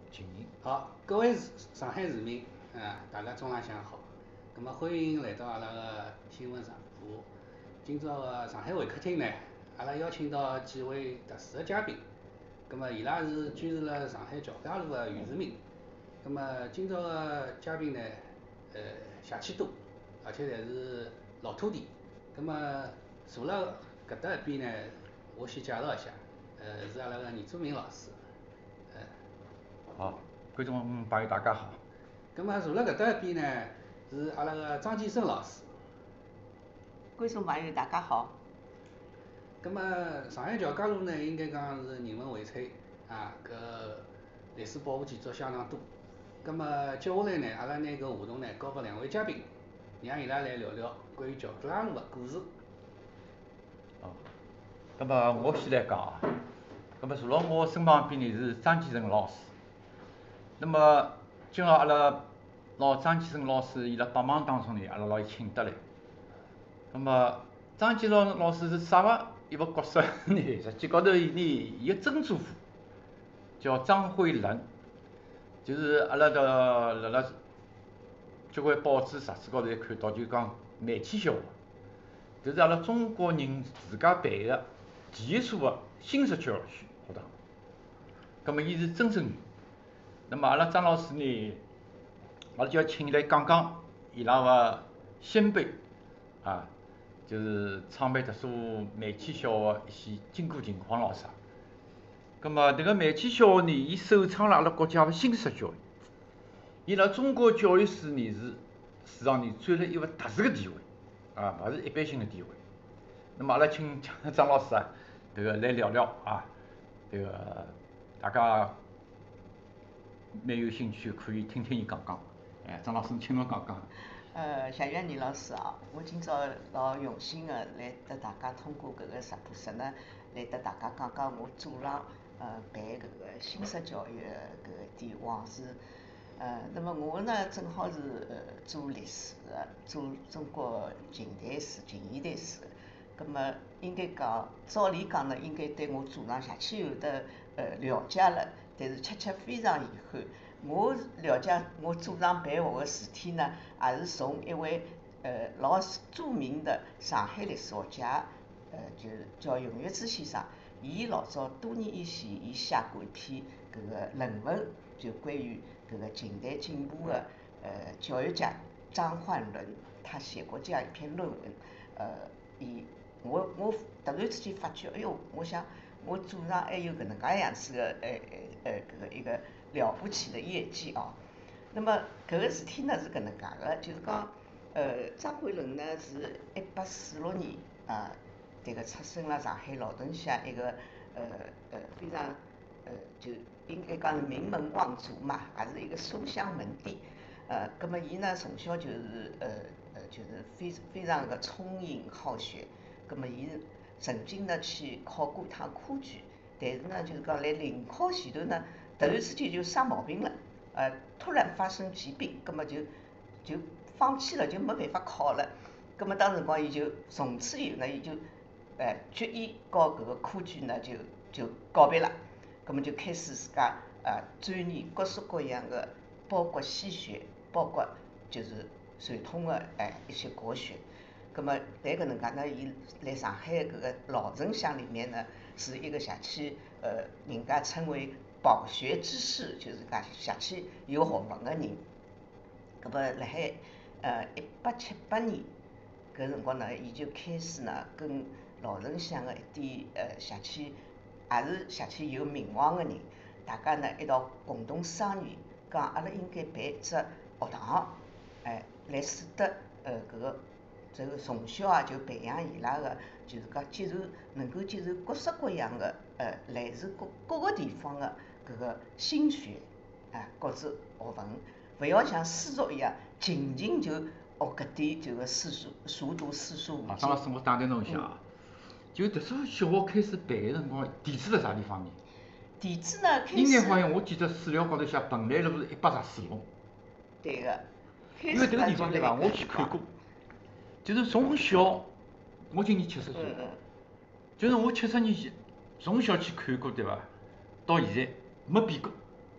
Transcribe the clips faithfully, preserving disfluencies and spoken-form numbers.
请您。 好，各位上海市民，啊，大家中浪向好。那么欢迎来到阿拉个新闻上铺。今朝个上海会客厅呢，阿拉邀请到几位特殊的嘉宾。那么伊拉是居住辣上海乔家路的原住民。那么今朝个嘉宾呢，呃，邪气多，而且侪是老土地。那么坐辣搿搭一边呢，我先介绍一下，呃，是阿拉个严祖明老师。呃。 好，观众朋友大家好。 咁么坐辣搿搭一边呢，是阿拉个张建生老师。 观众朋友大家好。 咁么上海乔家路呢，应该讲是人文荟萃啊，搿历史保护建筑相当多。咁么接下来呢，阿拉拿搿话筒呢交拨两位嘉宾，让伊拉来聊聊关于乔家路个故事。 哦，咁么我先来讲啊。咁么坐辣我身旁边呢是张建成老师。那么今朝阿拉拿张建成老师伊辣百忙当中呢，阿拉拿伊请得来。那么张建成老师是啥个一个角色呢？实际高头呢，伊个曾祖父叫张辉仁，就是阿拉的辣辣交关报纸、杂志高头也看到，就讲煤气小学，这是阿拉中国人自家办的第一所个新式教育学堂。咁么伊是曾孙女。那么阿拉张老师呢，阿拉就要请伊来讲讲伊拉个先辈啊，就是创办这所煤气小学一些经过情况咾啥。咁么迭个煤气小学呢，伊首创了阿拉国家个新式教育，伊辣中国教育史呢是史上呢占了一个特殊个地位啊，勿是一般性个地位。那么阿拉请张老师啊，迭个来聊聊啊，迭个大家蛮有兴趣，可以听听伊讲讲。哎，张老师，请侬讲讲。 呃，谢谢倪老师啊，我今朝老荣幸的来得大家通过搿个直播室呢，来得大家讲讲我祖上呃办搿个新式教育的搿个点往事。呃，那么我呢正好是呃做历史的，做中国近代史、近现代史的。葛么应该讲，照理讲呢，应该对我祖上邪气有得呃了解了，但是确确非常遗憾。我了解我祖上办学的事体呢，也是从一位呃老著名的上海历史学家，呃就是叫윤月之先生。伊老早多年以前，伊写过一篇搿个论文，就关于搿个近代进步的呃教育家张焕伦，他写过这样一篇论文。呃，伊我我突然之间发觉，哎哟，我想我祖上还有搿能介样子的，呃呃呃搿个一个了不起的业绩哦。那么搿个事体呢是搿能介个，就是讲，呃，张辉伦呢是一八四六年啊，迭个出生了上海劳顿乡一个呃呃非常呃就应该讲是名门望族嘛，也是一个书香门第。呃，葛么伊呢从小就是呃呃就是非非常的聪颖好学。葛么伊曾经呢去考过趟科举，但是呢就是讲来临考前头呢，突然之间就生毛病了，呃，突然发生疾病，葛么就就放弃了，就没办法考了。葛么当时光伊就从此以后呢，伊就呃决意和搿个科举呢就就告别了。葛么就开始自家呃钻研各式各样的，包括西学，包括就是传统的哎一些国学。葛么在搿能介呢，伊来上海搿个老城乡里面呢，是一个邪气呃人家称为饱学之士，就是讲邪气有学问的人。葛么辣海呃一八七八年搿辰光呢，伊就开始呢跟老城乡的一点呃邪气也是邪气有名望的人，大家呢一道共同商议，讲阿拉应该办一只学堂，哎，来使得呃搿个。这个从小啊就培养伊拉个，就是讲接受能够接受各式各样的呃来自各各个地方的搿个新学啊，各自学问，勿要像私塾一样，仅仅就学搿点就个私塾熟读私塾。 啊，张老师，我打断侬一下啊，就迭所小学开始办个辰光，地址辣啥地方呢？ 地址呢？开始应该好像我记得史料高头写蓬莱路是一百十四路。 对个。 因为迭个地方对伐？我去看过。就是从小，我今年七十岁，就是我七十年前从小去看过对伐？到现在没变过。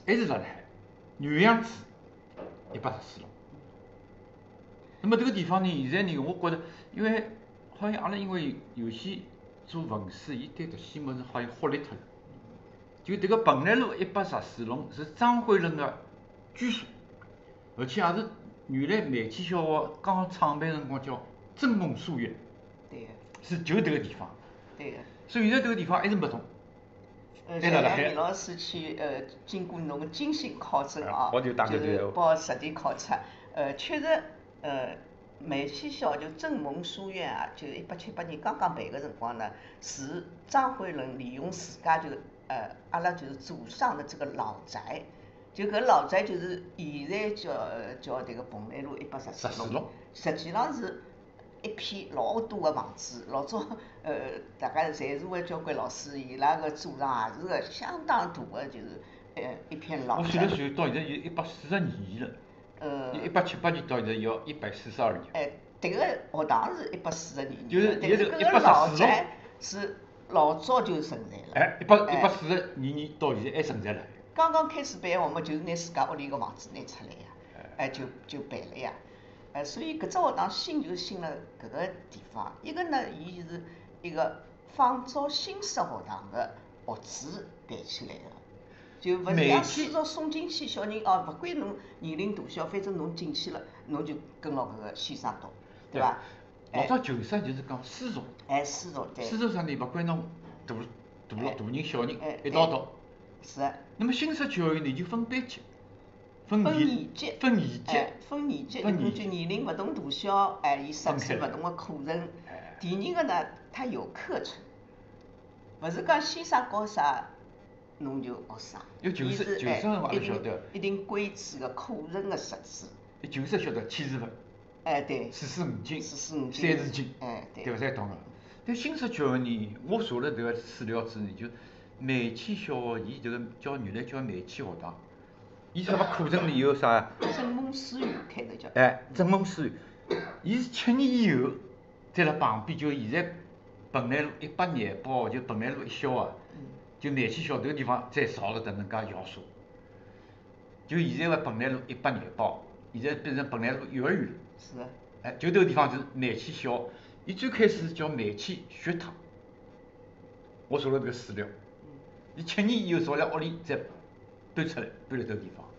还是辣辣海，原样子一百十四弄。那么这个地方呢，现在呢，我觉得，因为好像阿拉因为有些做文史，伊对搿些物事好像忽略脱了。就迭个蓬莱路一百十四弄是张惠仁个居所，而且也是原来梅溪小学刚刚创办辰光叫真梦书院， 对个， 是就迭个地方。 对个。 所以现在迭个地方还是没动。 呃，谢谢李老师去呃，经过侬个精心考证啊， 我就打个是包实地考察，呃，确实呃，梅溪小学真梦书院啊，就一八七八年刚刚办个辰光呢，是张惠仁利用自家就呃，阿拉就是祖上的这个老宅，就搿老宅就是现在叫叫迭个蓬莱路一百十四弄，实际上是一片老多个房子，老早呃，大家在座个交关老师，伊拉个祖上也是个相当大个，就是呃一片老宅。 我算了算，到现在有一百四十二年了。 呃。 一八七八年到现在要一百四十二年。 哎，迭个学堂是一百四十二年， 就是但是搿个老宅是老早就存在了。 哎，一百一百四十二年到现在还存在了。 刚刚开始办学嘛，就是拿自家屋里个房子拿出来呀，哎，就就办了呀。呃，所以搿只学堂新就新了搿个地方，一个呢，伊是一个仿照新式学堂的学制办起来的，就勿是像私塾送进去小人哦，勿管侬年龄大小，反正侬进去了，侬就跟牢搿个先生读，对伐？ 老早旧式就是讲私塾。 哎，私塾对。 私塾上呢，勿管侬大大大大人小人一道读。 是。 那么新式教育呢，就分班级。 分年级， 分年级， 分年级，就根据年龄勿同大小，哎，伊设置勿同个课程。第二个呢，它有课程，勿是讲先生教啥，侬就学啥。 伊是哎， 一定一定规制个课程个设置。 伊旧式晓得千字文。 哎，对。 四书五经。 四书五经。三字经。 哎，对。 对勿侪懂个。但新式教育呢，我查了迭个史料之后呢，就梅溪小学，伊迭个叫原来叫梅溪学堂。伊啥个课程里有啥？ 真梦书院开头叫。 哎，真梦书院，伊是七年以后，在辣旁边，就现在蓬莱路一百廿八，就蓬莱路一小啊，就梅溪小迭个地方再造了迭能介校舍。就现在个蓬莱路一百廿八，现在变成蓬莱路幼儿园了。 是的。 哎，就迭个地方就是梅溪小，伊最开始叫梅溪学堂。我查了迭个史料，伊七年以后造了屋里再搬出来，搬来迭个地方。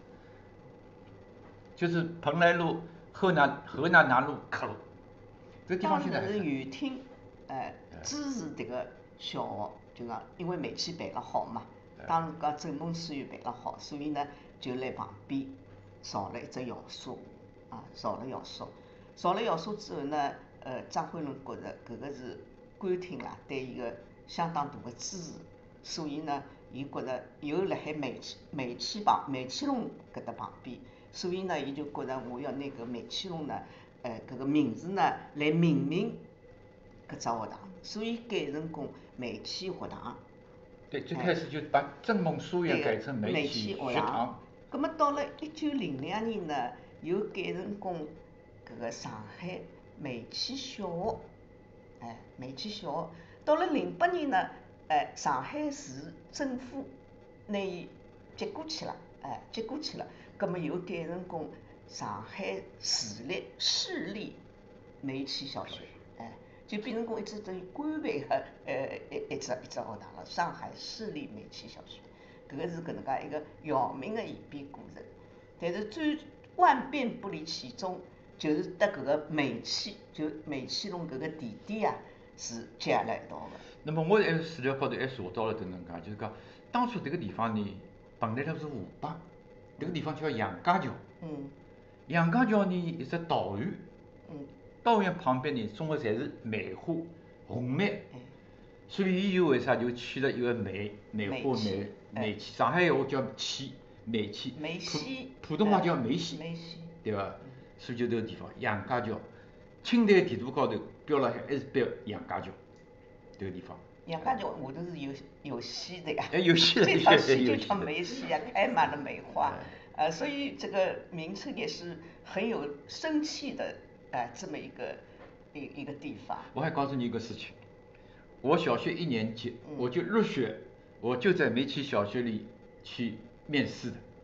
就是蓬莱路河南河南南路客路，这个地方现在当时是园厅，呃，支持迭个小学，就讲因为煤气办了好嘛，当时讲真梦书院办了好，所以呢就来旁边造了一只校舍，啊，造了校舍，造了校舍之后呢，呃，张惠仁觉着搿个是官厅啦，对伊个相当大个支持，所以呢，伊觉着又辣海煤气煤气旁煤气弄搿搭旁边。所以呢，伊就觉着我要拿搿煤气弄呢，呃，搿个名字呢来命名搿只学堂，所以改成功煤气学堂。 对，最开始就把真梦书院改成煤气学堂。 葛末到了一九零两年呢，又改成功搿个上海煤气小学，哎，煤气小学。到了零八年呢，哎，上海市政府拿伊接过去了，哎，接过去了。葛末又改成功上海市立市立煤气小学，哎，就变成功一只等于官办个呃一一只一只学堂了。上海市立煤气小学，搿个是搿能介一个校名个演变过程。但是最万变不离其宗，就是得搿个煤气，就煤气弄搿个地点啊，是结合辣一道个。 那么我还史料高头还查到了迭能介，就是讲当初迭个地方呢，蓬莱路是河浜。这个地方叫杨家桥， 嗯， 杨家桥呢一只岛园， 嗯， 岛园旁边呢种的侪是梅花、红梅，所以伊就为啥就起了一个梅梅花梅梅气，上海闲话叫气梅气， 梅溪， 普通话叫梅溪， 梅溪， 对伐？所以就这个地方杨家桥，清代地图高头标了海还是标杨家桥，这个地方。 杨家桥下头是有有溪的呀， 哎，有溪的， 这条溪就叫梅溪呀，开满了梅花，呃，所以这个名称也是很有生气的，呃，这么一个一一个地方。 我还告诉你一个事情，我小学一年级，我就入学，我就在梅溪小学里去面试的。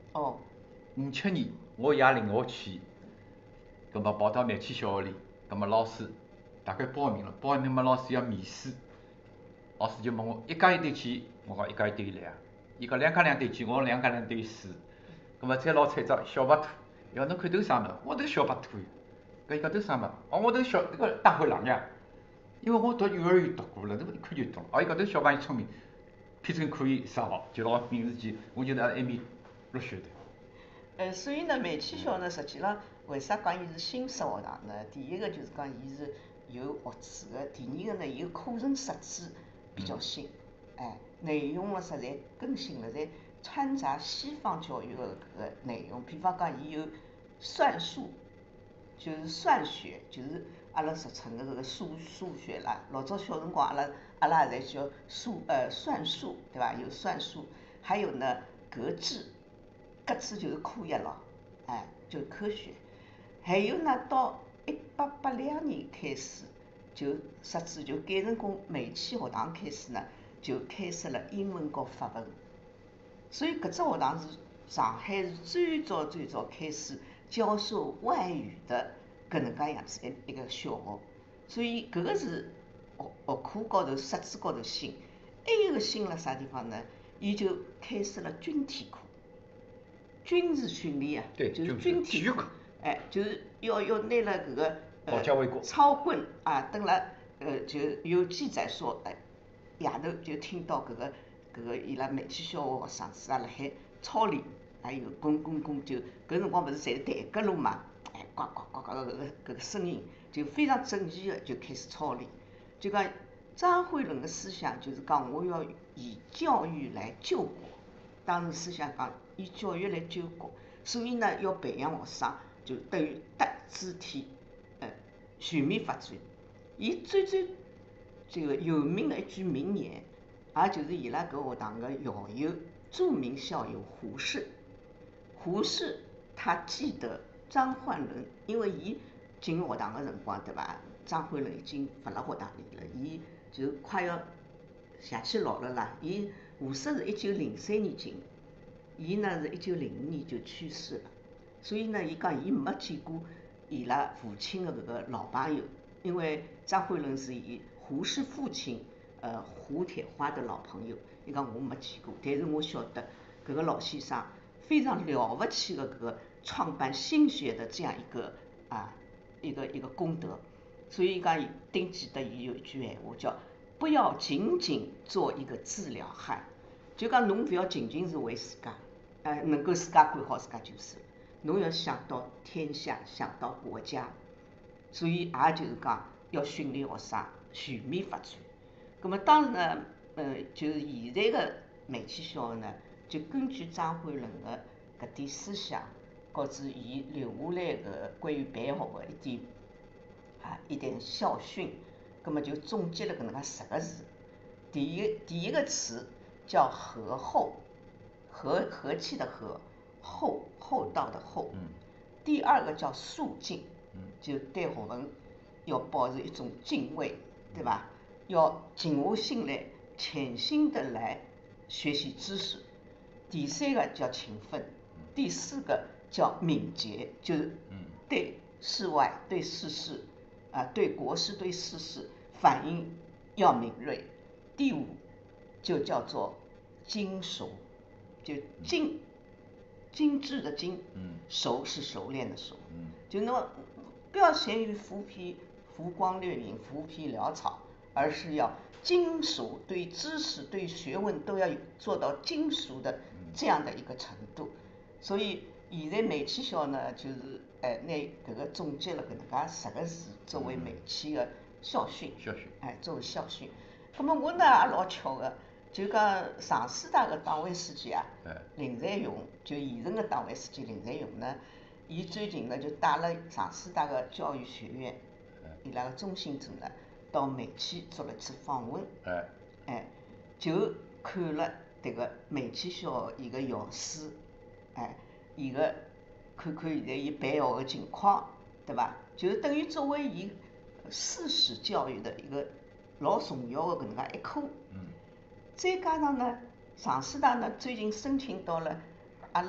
哦。 五七年我爷领我去，葛末跑到煤气小学里，葛末老师大概报名了，报名嘛老师要面试，老师就问我一加一对几，我讲一加一等于两，伊讲两加两等于几，我讲两加两等于四，葛末再捞出一张小白兔，伊讲侬看头啥物事？我头小白兔呀，搿伊讲头啥物事？哦，我头小迭个大灰狼呀，因为我读幼儿园读过了，这个一看就懂。哦，伊讲头小朋友聪明，偏偏可以上学，就辣名字前，我就辣埃面入学的。 呃，所以呢，煤气小呢，实际上为啥讲伊是新式学堂呢？第一个就是讲伊是有学制的，第二个呢，伊个课程设置比较新，哎，内容呢实在更新了，在掺杂西方教育的搿个内容。比方讲，伊有算术，就是算学，就是阿拉俗称的搿个数数学啦。老早小辰光，阿拉阿拉也侪叫数呃算术，对伐？有算术，还有呢格致。格致就是科学咯，哎，就是科学。还有呢，到一八八两年开始，就设置就改成功煤气学堂开始呢，就开设了英文和法文。所以搿只学堂是上海是最早最早开始教授外语的搿能介样子一一个小学。所以搿个是学学科高头设置高头新。还有一个新辣啥地方呢？伊就开设了军体课。军事训练啊，就是军体课，哎，就是要要拿了搿个呃操棍啊，等了呃就有记载说，哎，夜头就听到搿个搿个伊拉煤气小学学生子啊辣海操练，还有咣咣咣就搿辰光勿是侪是弹格路嘛，哎，呱呱呱呱搿个搿个声音就非常整齐的就开始操练，就讲张惠伦的思想就是讲我要以教育来救国，当时思想讲。以教育来救国，所以呢，要培养学生，就等于德智体，呃，全面发展。伊最最这个有名的一句名言，也就是伊拉搿学堂的校友，著名校友胡适。胡适他记得张焕纶，因为伊进学堂的辰光，对伐？张焕纶已经勿辣学堂里了，伊就快要邪气老了啦。伊胡适是一九零三年进。伊呢是一九零五年就去世了，所以呢，伊讲伊没见过伊拉父亲的搿个老朋友，因为张惠伦是伊胡适父亲呃胡铁花的老朋友，伊讲我没见过，但是我晓得搿个老先生非常了不起的搿个创办新学的这样一个啊一个一个功德，所以讲丁记得伊有一句闲话叫不要仅仅做一个治疗汉，就讲侬勿要仅仅是为自家。呃，能够自家管好自家就是，侬要想到天下，想到国家，所以也就是讲要训练学生全面发展。那么当然呢，呃，就是现在的煤气小学呢，就根据张惠伦的搿点思想，告知伊留下来的关于办学的一点啊一点校训，那么就总结了搿能介十个字。第一第一个词叫和厚。和和气的和，厚厚道的厚。 嗯。 第二个叫肃静，嗯，就对学问要保持一种敬畏，对吧？要静下心来，潜心的来学习知识。第三个叫勤奋，第四个叫敏捷，就是对事外、对事事啊、对国事、对事事反应要敏锐。第五就叫做精熟。就精精致的精，嗯，熟是熟练的熟，嗯，就那么不要闲于浮皮浮光掠影、浮皮潦草，而是要精熟，对知识、对学问都要做到精熟的这样的一个程度。所以现在煤气小呢，就是哎拿搿个总结了搿能介十个字作为煤气的校训， 校训， 哎，作为校训。那么我呢也老巧的。就讲上师大的党委书记啊，林在勇，就现任的党委书记林在勇呢，伊最近呢就带了上师大的教育学院，伊拉个中心组呢到煤气做了次访问，哎，就看了迭个煤气小学伊个校史，哎，伊个看看现在伊办学的情况，对伐？就是等于作为伊世史教育的一个老重要的搿能介一科。再加上呢，上师大呢最近申请到了阿拉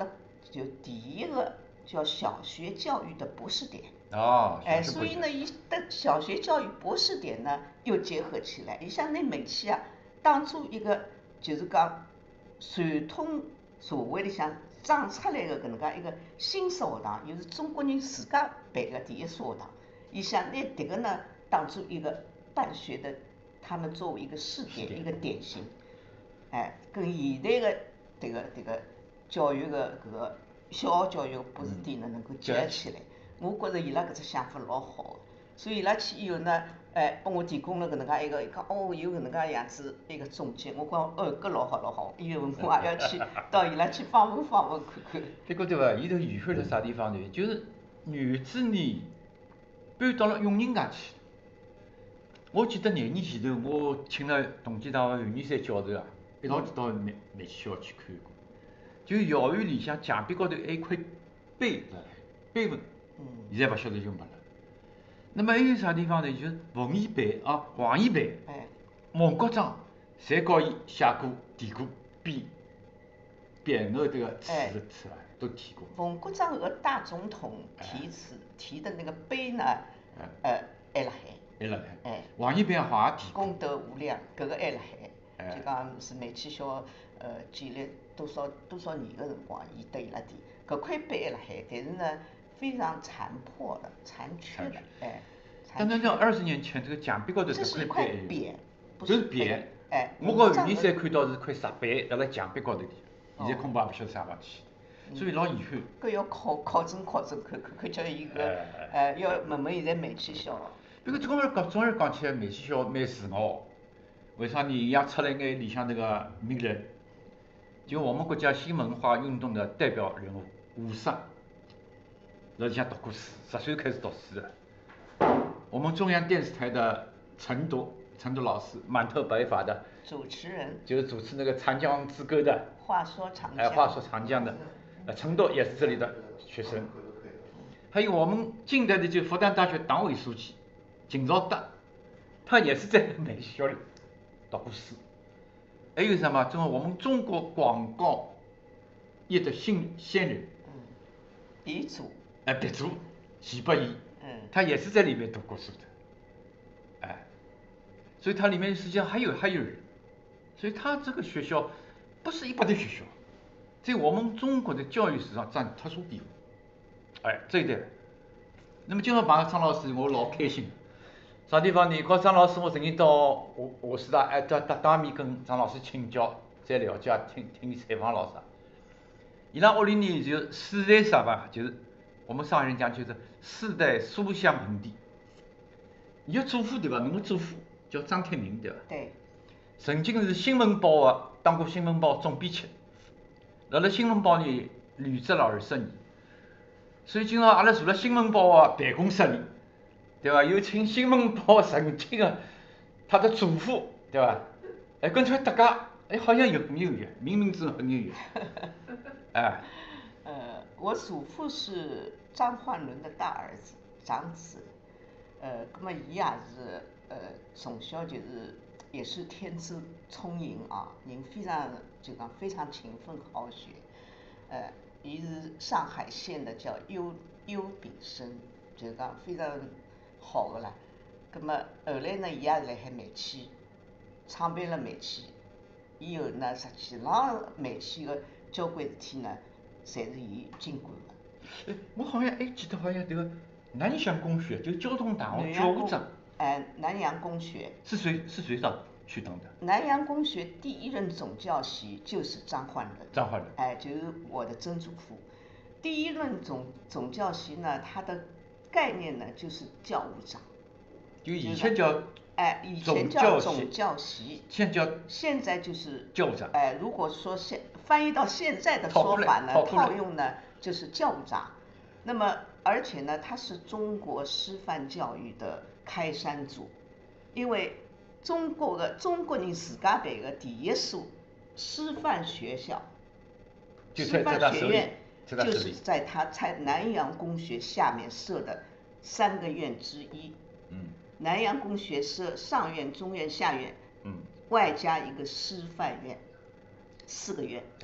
就第一个叫小学教育的博士点。 哦， 哎，所以呢，伊的小学教育博士点呢又结合起来，伊想拿煤气啊当做一个就是讲传统社会里向长出来的搿能介一个新式学堂，又是中国人自家办的第一所学堂，伊想拿迭个呢当做一个办学的，他们作为一个试点一个典型，哎，跟现代的迭个迭个教育的搿个小学教育的博士点呢能够结合起来。我觉着伊拉搿只想法老好个，所以伊拉去以后呢，哎，拨我提供了搿能介一个，伊讲哦有搿能介样子一个总结，我讲哦搿老好老好，以后我也要去到伊拉去访问访问看看。 结果对伐？伊头遗憾辣啥地方呢？就是儿子呢搬到了永仁街去。我记得廿年前头，我请了同济大学袁山教授啊，一道去到煤煤气小区看过。就校园里向墙壁高头还有一块碑辣海，碑文。现在勿晓得就没了。那么还有啥地方呢？就是冯一培啊、黄一培、孟国璋，侪告伊写过、提过匾、匾额这个词是吧？都提过。 冯国璋和大总统题词提的那个碑呢，呃，还辣海。 还辣海。 哎。 黄一培好像提过。 功德无量，搿个还辣海。就讲是煤气小呃建立多少多少年个辰光，伊得伊拉地，搿块碑还辣海，但是呢。非常残破的、残缺的，哎。 但是像二十年前，这个墙壁高头这块匾， 不是匾， 哎。 我告袁山看到是块石碑，辣辣墙壁高头的，现在恐怕勿晓得啥方去，所以老遗憾。 搿要考考证考证看看看，叫伊个，呃，要问问现在煤气小。 不过总而讲总而讲起来，煤气小蛮自豪。为啥呢？伊也出来眼里向那个名人，就我们国家新文化运动的代表人物吴晟。在里向读过书，十岁开始读书的。我们中央电视台的陈独，陈独老师，满头白发的主持人， 就是主持那个《长江之歌》的。 话说长江。 哎，话说长江的，呃，陈独也是这里的学生。还有我们近代的就复旦大学党委书记金朝德，他也是在美学校里读过书。还有什么？中我们中国广告业的新先人。 嗯。鼻祖。 哎，鼻祖徐伯义， 嗯， 他也是在里面读过书的，哎，所以它里面实际上还有还有人，所以他这个学校不是一般的学校，在我们中国的教育史上占特殊地位，哎，这一点。那么今朝碰到张老师，我老开心。啥地方呢？告张老师，我曾经到华华师大，哎，到到当面跟张老师请教，再了解，听听采访老师。伊拉屋里呢就四代啥吧，就是。我们上海人讲就是四代书香门第。伊个祖父对伐？侬个祖父叫张铁明对伐？ 对。 曾经是新闻报的，当过新闻报总编辑，辣辣新闻报里履职了二十年。所以今朝阿拉坐辣新闻报的办公室里，对伐？有请新闻报曾经的他的祖父，对伐？哎，跟出来搭界，哎，好像有很有缘，冥冥之中很有缘，哎。 呃，我祖父是张焕纶的大儿子，长子，呃，那么伊也是呃从小就是也是天资聪颖啊，人非常就讲非常勤奋好学，呃，伊是上海县的叫优优丙生，就讲非常好的啦。那么后来呢，伊也是辣海煤气创办了煤气，以后呢，实际上煤气的交关事体呢。侪是伊经管的。 哎，我好像还记得，好像这个南翔公学，就交通大学教务长。 哎，南洋公学。 是谁？是谁上去当的？ 南洋公学第一任总教习就是张焕纶。 张焕纶。 哎，就是我的曾祖父。第一任总总教习呢，他的概念呢就是教务长。 就以前叫。 哎，以前叫总教习， 现叫现在就是教务长。 哎，如果说现翻译到现在的说法呢，套用呢就是教务长。那么，而且呢，它是中国师范教育的开山祖，因为中国的中国人自家办的第一所师范学校，师范学院就是在他在南洋公学下面设的三个院之一。 嗯。 南洋公学设上院、中院、下院， 嗯， 外加一个师范院，四个院。 哎，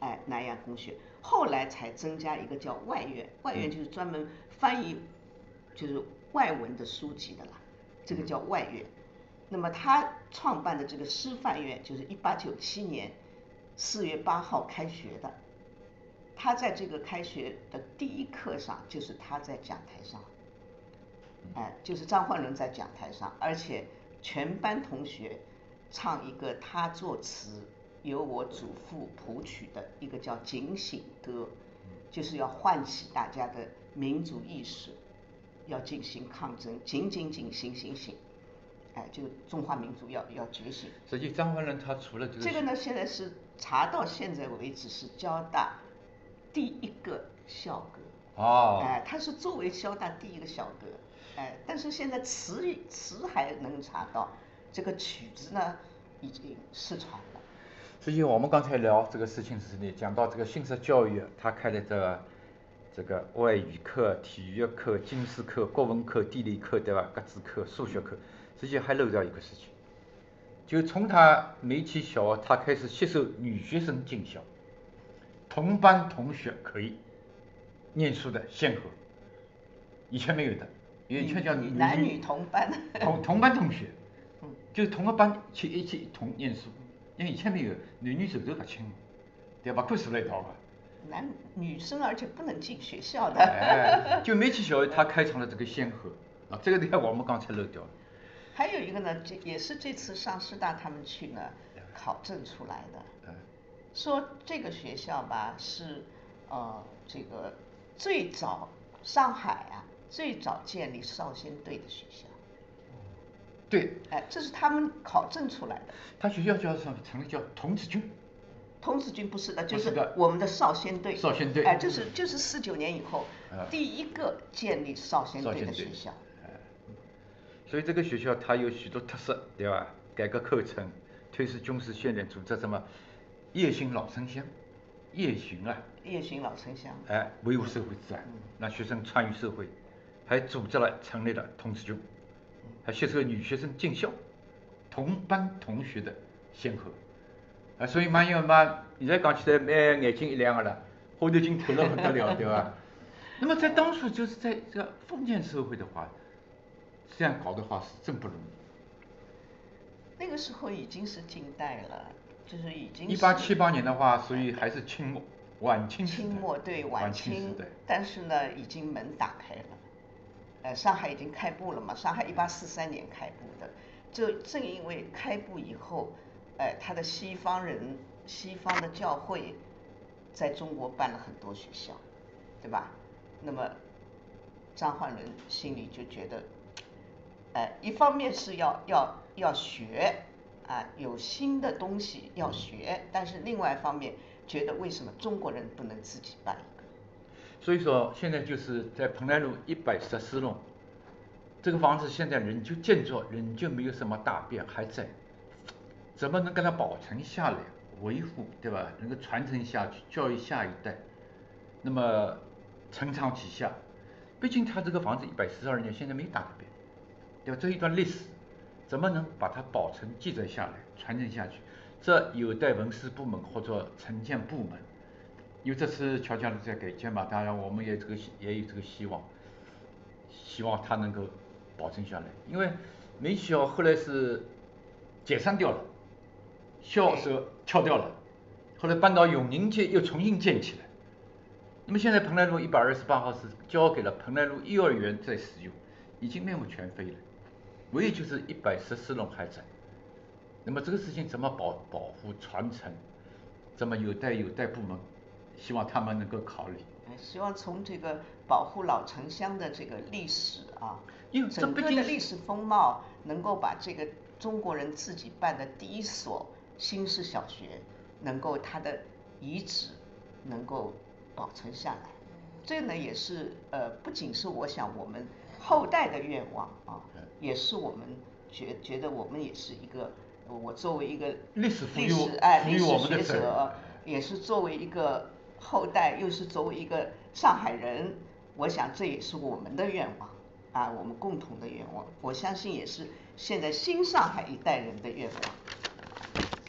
哎，南洋公学，后来才增加一个叫外院，外院就是专门翻译就是外文的书籍的啦，这个叫外院。那么他创办的这个师范院，就是一八九七年四月八号开学的。他在这个开学的第一课上，就是他在讲台上，哎，就是张焕纶在讲台上，而且全班同学唱一个他作词由我祖父谱曲的一个叫《警醒歌》，就是要唤起大家的民族意识，要进行抗争，警警警，醒醒醒，哎，就中华民族要要觉醒。 实际张焕纶他除了这个， 这个呢，现在是查到现在为止是交大第一个校歌。 哦， 哎，他是作为交大第一个校歌，哎，但是现在词词还能查到，这个曲子呢已经失传了。 实际我们刚才聊这个事情时呢，讲到这个新式教育，他开的这个这个外语课、体育课、经史课、国文课、地理课，对吧？各自课、数学课，实际还漏掉一个事情，就从他没起小，他开始接受女学生进校，同班同学可以念书的先河，以前没有的，以前叫女男女同班， 同同班同学，就同个班去一起同念书，因为以前没有男女授受不亲，对吧？不看书来一道吧。 男女生而且不能进学校的。 哎，就没起小，他开创了这个先河啊，这个地方我们刚才漏掉了。 还有一个呢，这也是这次上师大他们去呢考证出来的，说这个学校吧是呃这个最早上海啊最早建立少先队的学校。 对， 哎，这是他们考证出来的。 他学校叫什么？成立叫童子军。 童子军不是的，就是不是的我们的少先队。 少先队哎，这是就是四九年以后、 啊第一个建立少先队的少先队学校。 所以这个学校它有许多特色，对吧？改革课程，推行军事训练，组织什么夜巡老城乡，夜巡啊， 夜巡老城乡。 哎，维护社会治安，让学生参与社会，还组织了成立了童子军，还吸收女学生进校，同班同学的先河。啊，所以蛮有蛮，现在讲起来蛮眼睛一亮的了，后头劲透了不得了，对吧？那么在当初就是在这个封建社会的话，这样搞的话是真不容易。 那个时候已经是近代了，就是已经是一八七八年的话，所以还是清末晚清时代。 清末对晚清时代， 但是呢，已经门打开了。呃，上海已经开埠了嘛，上海一八四三年开埠的，就正因为开埠以后，哎，他的西方人、西方的教会在中国办了很多学校，对吧？那么张焕纶心里就觉得，哎，一方面是要要要学啊，有新的东西要学，但是另外一方面觉得为什么中国人不能自己办一个？ 所以说现在就是在蓬莱路一百十四弄，这个房子现在仍旧建筑仍旧没有什么大变，还在，怎么能给它保存下来、维护，对吧？能够传承下去，教育下一代，那么承长启下。毕竟它这个房子一百四十二年，现在没大变，对吧？这一段历史，怎么能把它保存记载下来、传承下去？这有待文史部门或者城建部门。因为这次乔家路在改建嘛，当然我们也这个也有这个希望，希望它能够保存下来。因为梅溪校后来是解散掉了，校舍撬掉了，后来搬到永宁街又重新建起来。那么现在蓬莱路一百二十八号是交给了蓬莱路幼儿园在使用，已经面目全非了，唯一就是一百十四弄还在。那么这个事情怎么保保护传承，怎么有待有待部门。希望他们能够考虑。 希望从这个保护老城乡的这个历史啊， 因为这整个毕竟的历史风貌，能够把这个中国人自己办的第一所新式小学，能够它的遗址能够保存下来。这呢也是呃，不仅是我想我们后代的愿望啊，也是我们觉觉得我们也是一个，我作为一个历史历史哎历史我们的学者，也是作为一个。后代又是作为一个上海人，我想这也是我们的愿望啊，我们共同的愿望。我相信也是现在新上海一代人的愿望。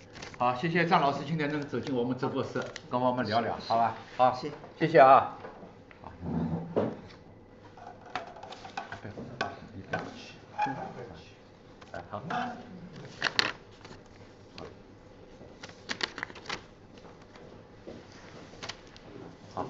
好，谢谢张老师今天能走进我们直播室，跟我们聊聊，好吧？好， 谢谢谢啊。好，你不要去，哎，好。好，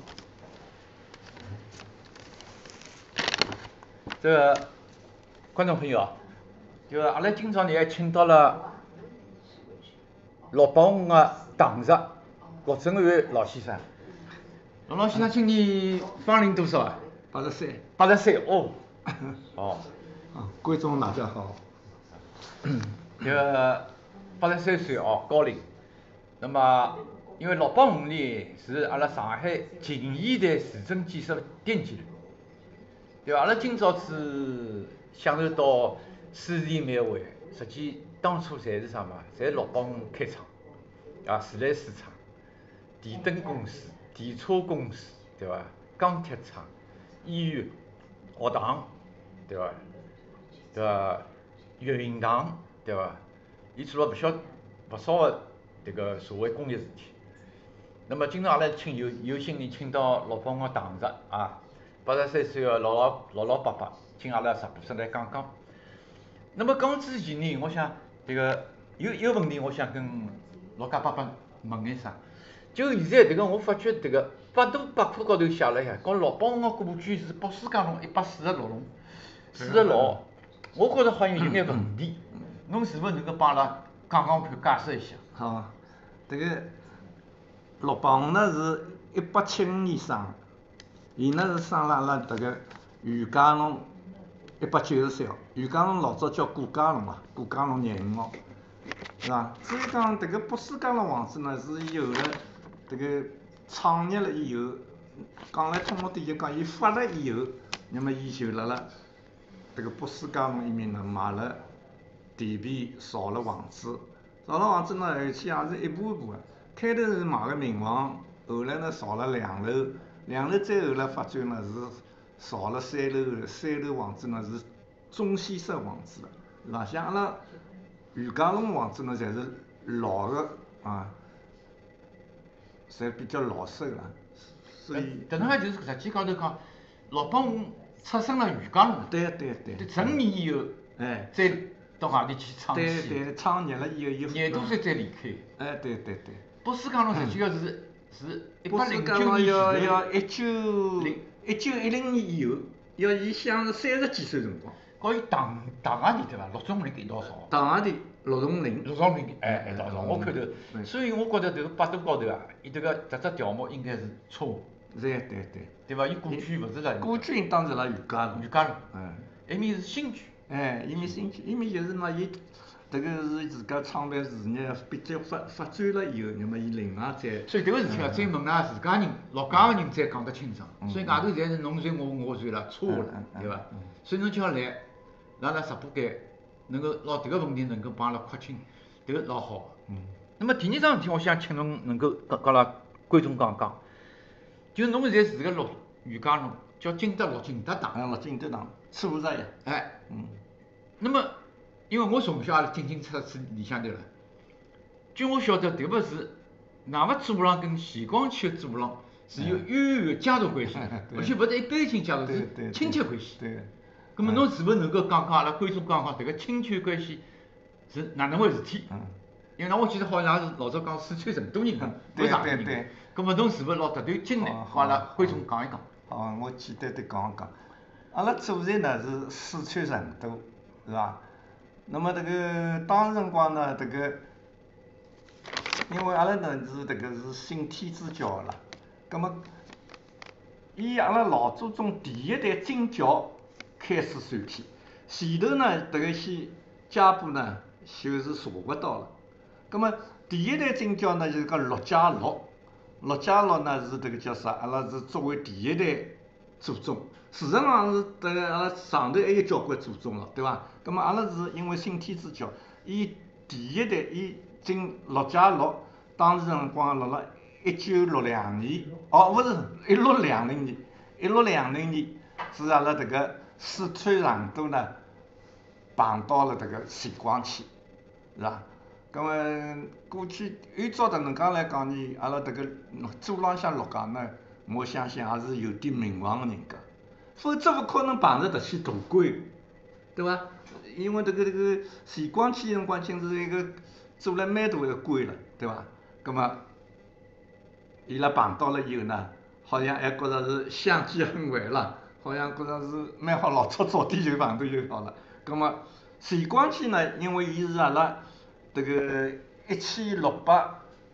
这个观众朋友啊，就阿拉今朝呢还请到了乐邦的党主陆振汉老先生。陆老先生今年芳龄多少啊？ 八十三。 八十岁哦。哦。 啊，观众大家好。 这个八十三岁哦，高龄。那么，因为乐邦呢是阿拉上海近现代市政建设奠基人，对伐？阿拉今朝是享受到水电煤会，实际当初侪是啥嘛？侪乐邦开厂，啊，自来水厂、电灯公司、电车公司，对伐？钢铁厂、医院、学堂，对伐？对伐？运堂，对伐？伊做了不小不少个迭个社会公益事体。那么今朝阿拉请有有幸地请到乐邦个党主啊，八十三岁个老老老老伯伯，进阿拉直播室来讲讲。那么讲之前呢，我想迭个有有问题，我想跟陆家伯伯问一声。就现在迭个，我发觉迭个百度百科高头写了一下，讲乐邦个故居是北水江路一百四十六弄，四十六，我觉着好像有眼问题。侬是否能够帮阿拉讲讲看，解释一下？ 好，这个乐邦呢是一八七五年生的，伊呢是生了阿拉迭个余家弄一百九十三号。余家弄老早叫顾家弄嘛，顾家弄廿五号，是吧？至于讲迭个北水江路房子呢，是伊后来迭个创业了以后，讲来通俗点就讲伊发了以后，那么伊就辣辣迭个北水江路埃面呢买了地皮，造了房子。造了房子呢，而且也是一步一步的。开头是买个民房，后来呢造了两楼，两楼再后来发展呢是造了三楼，三楼房子呢是中西式房子了，是吧？像阿拉余家弄房子呢，侪是老的啊，侪比较老式了，所以。 迭能介就是实际高头讲，乐邦出生了余家弄。 对对对。 成年以后， 哎， 再到外地去创对对，创业了以后又。 廿多岁再离开。 哎，对对对。 北水江路实际要是是一北八零九水江路年要前要一九一九一零年以后，要伊想是三十几岁辰光。 和伊堂堂兄弟对伐？陆仲林一道造。 堂兄弟陆仲林。 陆仲林哎一道造，我看头，所以我觉着迭个百度高头啊，伊迭个迭只条目应该是错误。 对对对。 对伐？伊故居勿是辣。 故居当然辣余家弄。 余家弄。 嗯。 埃面是新居。 哎，伊面新居，伊面就是拿伊。迭个是自家创办事业比较发发展了以后，那么伊另外再。 所以迭个事体啊，再问㑚自家人、陆家个人再讲得清爽。所以外头侪是侬传我，我传了，错了，对伐？所以侬叫来，辣辣直播间能够拿迭个问题能够帮阿拉廓清，迭个老好。嗯。那么第二桩事体，我想请侬能够跟跟阿拉观众讲讲，就侬现在是个陆余家弄，叫金德陆金德堂。 啊，陆金德堂，初十呀。 哎。 嗯。 那么。因为我从小也进进出出里向头了，据我晓得，迭个是外个走廊跟前光区的走廊是有渊源的家族关系，而且勿是一般性家族，是亲戚关系。 对。 咁么侬是否能够讲讲阿拉观众讲讲迭个亲戚关系是哪能回事体？嗯。因为㑚我记得好像是老早讲四川成都人， 对上海人。对对。 咁么侬是否拿迭段经历和阿拉观众讲一讲？ 好，我简单地讲一讲。阿拉祖籍呢是四川成都，是伐？那么迭个当时辰光呢，迭个因为阿拉呢是迭个是信天主教个啦，葛末以阿拉老祖宗第一代金教开始算起，前头呢迭个些家谱呢就是查勿到了。葛末第一代金教呢就是讲陆家乐，陆家乐呢是迭个叫啥？阿拉是作为第一代祖宗。事实上是迭个阿拉上头还有交关祖宗了，对伐？葛末阿拉是因为信天主教，伊第一代伊进陆家乐，当时辰光辣辣一九六两年，哦，勿是一六两零年，一六两零年是阿拉迭个四川成都呢碰到了迭个辰光去，是伐？ 咁么过去按照迭能介来讲呢，阿拉迭个祖浪向陆家呢，我相信也是有点名望个人家，否则勿可能碰着迭些大官，对伐？因为迭个迭个徐光启辰光已经是一个做了蛮大一个官了，对伐？咁么伊拉碰到了以后呢，好像还觉着是相见恨晚啦，好像觉着是蛮好，老早早点就碰到就好了。咁么徐光启呢，因为伊是阿拉迭个一千六百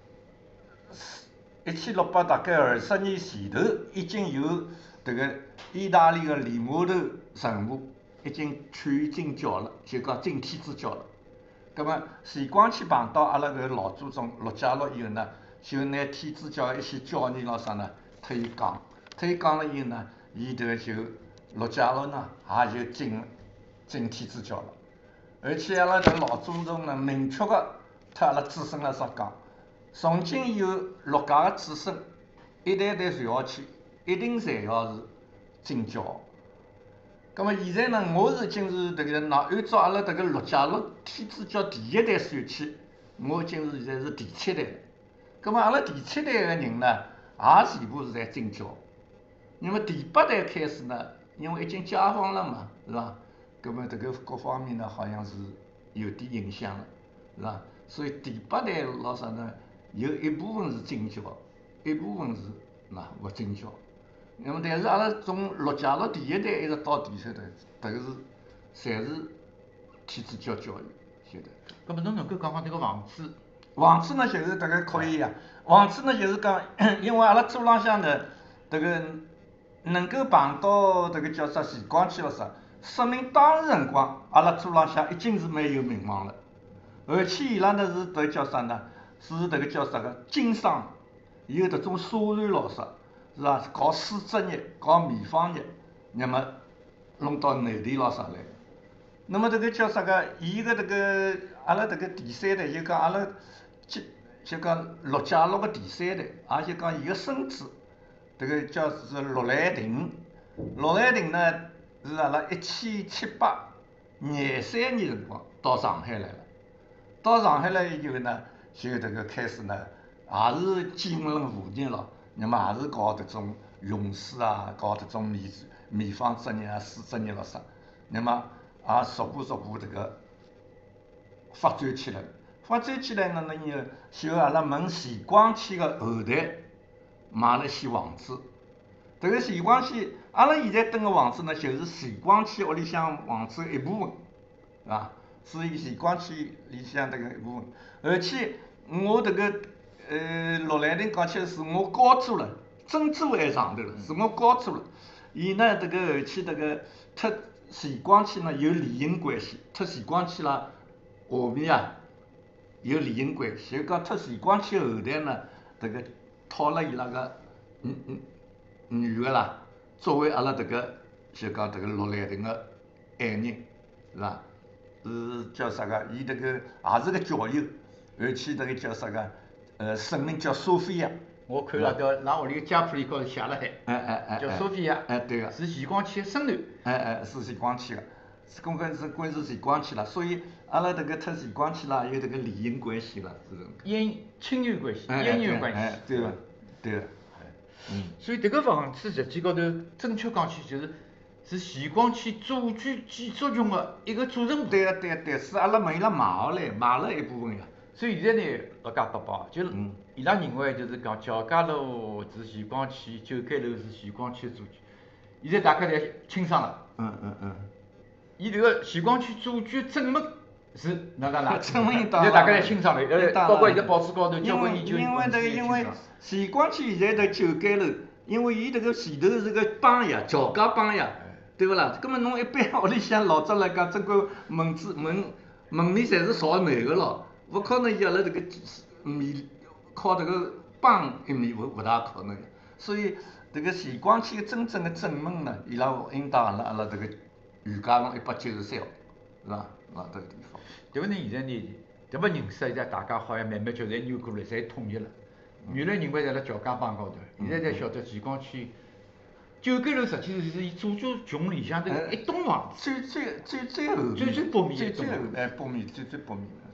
一千六百大概二十年前头，已经有迭个意大利个利玛窦神父已经劝伊进教了，就讲进天主教了。咁么徐光启碰到阿拉搿老祖宗陆家乐以后呢，就拿天主教一些教义咾啥呢，特伊讲，特伊讲了以后呢，伊迭个就陆家乐呢，也就进进天主教了。而且阿拉迭老祖宗呢，明确个特阿拉子孙来说讲，从今以后陆家个子孙一代代传下去，一定侪要是进教。咁么现在呢，我是已经是迭个喏，按照阿拉迭个陆家乐天主教第一代算起，我已经是现在是第七代了。咁么阿拉第七代个人呢，也全部是在进教。那么第八代开始呢，因为已经解放了嘛，是伐？咁么迭个各方面呢，好像是有点影响了，是伐？所以第八代老啥呢，有一部分是进教，一部分是喏勿进教。那么但是阿拉从陆家乐第一代一直到第七代，迭个是侪是天主教教育，晓得。 搿么侬能够讲讲迭个房子？ 房子呢就是迭个可以呀，房子呢就是讲，因为阿拉祖浪向呢，迭个能够碰到迭个叫啥徐光启咾啥，说明当时辰光阿拉祖浪向已经是蛮有名望了，而且伊拉呢是迭叫啥呢？是迭个叫啥个经商，有迭种沙船咾啥。是吧？搞丝织业，搞棉纺业，那么弄到内地咾啥来？那么迭个叫啥个？伊个迭个阿拉迭个第三代，就讲阿拉就就讲陆家乐个第三代，也就讲伊个孙子，迭个叫是陆来霆。陆来霆呢是阿拉一千七百廿三年辰光到上海来了。到上海来以后呢，就迭个开始呢，也是兼任妇业咯。那么也是搞迭种绒丝啊，搞迭种棉棉纺织业啊、丝织业咾啥，那么也逐步逐步迭个发展起来。发展起来呢，那呢就阿拉问徐光启个后代买了些房子。迭个徐光启，阿拉现在蹲个房子呢，就是徐光启屋里向房子的一部分，是伐？是徐光启里向迭个一部分，而且我迭个。呃，陆来霆讲起来是我高租了，珍珠还上头了，是我高租了。伊呢，迭个后期迭个特徐光启呢有利益关系，特徐光启啦下面啊有利益关系，就讲特徐光启后代呢，迭个讨了伊拉个女女女个啦，作为阿拉迭个就讲迭个陆来霆个爱人，是伐？是叫啥个？伊迭个也是个教友，而且迭个叫啥个？呃，圣名叫索菲亚。 我看了条㑚屋里个家谱里高头写了海， 哎哎哎， 叫索菲亚， 哎对个， 是徐光启个孙囡。 哎哎，是徐光启个，是公关是关是徐光启啦，所以阿拉迭个特徐光启啦有迭个利益关系啦，是种。 姻亲缘关系，姻缘关系。 哎，对个，对个。嗯。 所以迭个房子实际高头，正确讲起就是是徐光启祖居建筑群个一个组成部。 对个对个对，是阿拉问伊拉买下来，买了一部分呀。 所以现在呢，老家搭包，就是伊拉认为就是讲乔家楼是徐光启，九间楼是徐光启的祖居，现在大家侪清爽了。 嗯嗯嗯。 伊迭个徐光启祖居正门是哪哪哪？ 正门现在大家侪清爽了，呃，包括现在报纸高头交关研究因为迭个因为徐光启现在迭九间楼，因为伊迭个前头是个帮爷，乔家帮爷，对勿啦？葛末侬一般屋里向老早来讲，总归门子门门面侪是朝南个咯。勿可能伊阿拉迭个面靠迭个帮一面勿勿大可能，所以迭个徐光启个真正个正门呢，伊拉应当阿拉阿拉迭个余家巷一百九十三号，是伐？那迭个地方。 对勿呢？现在呢，迭么认识现在大家好像慢慢叫侪扭过来，侪统一了。原来认为在辣乔家浜高头，现在才晓得徐光启九间楼实际是伊祖居群里向头一栋房子。 最最最最后最最北面最最后哎北面最最北面。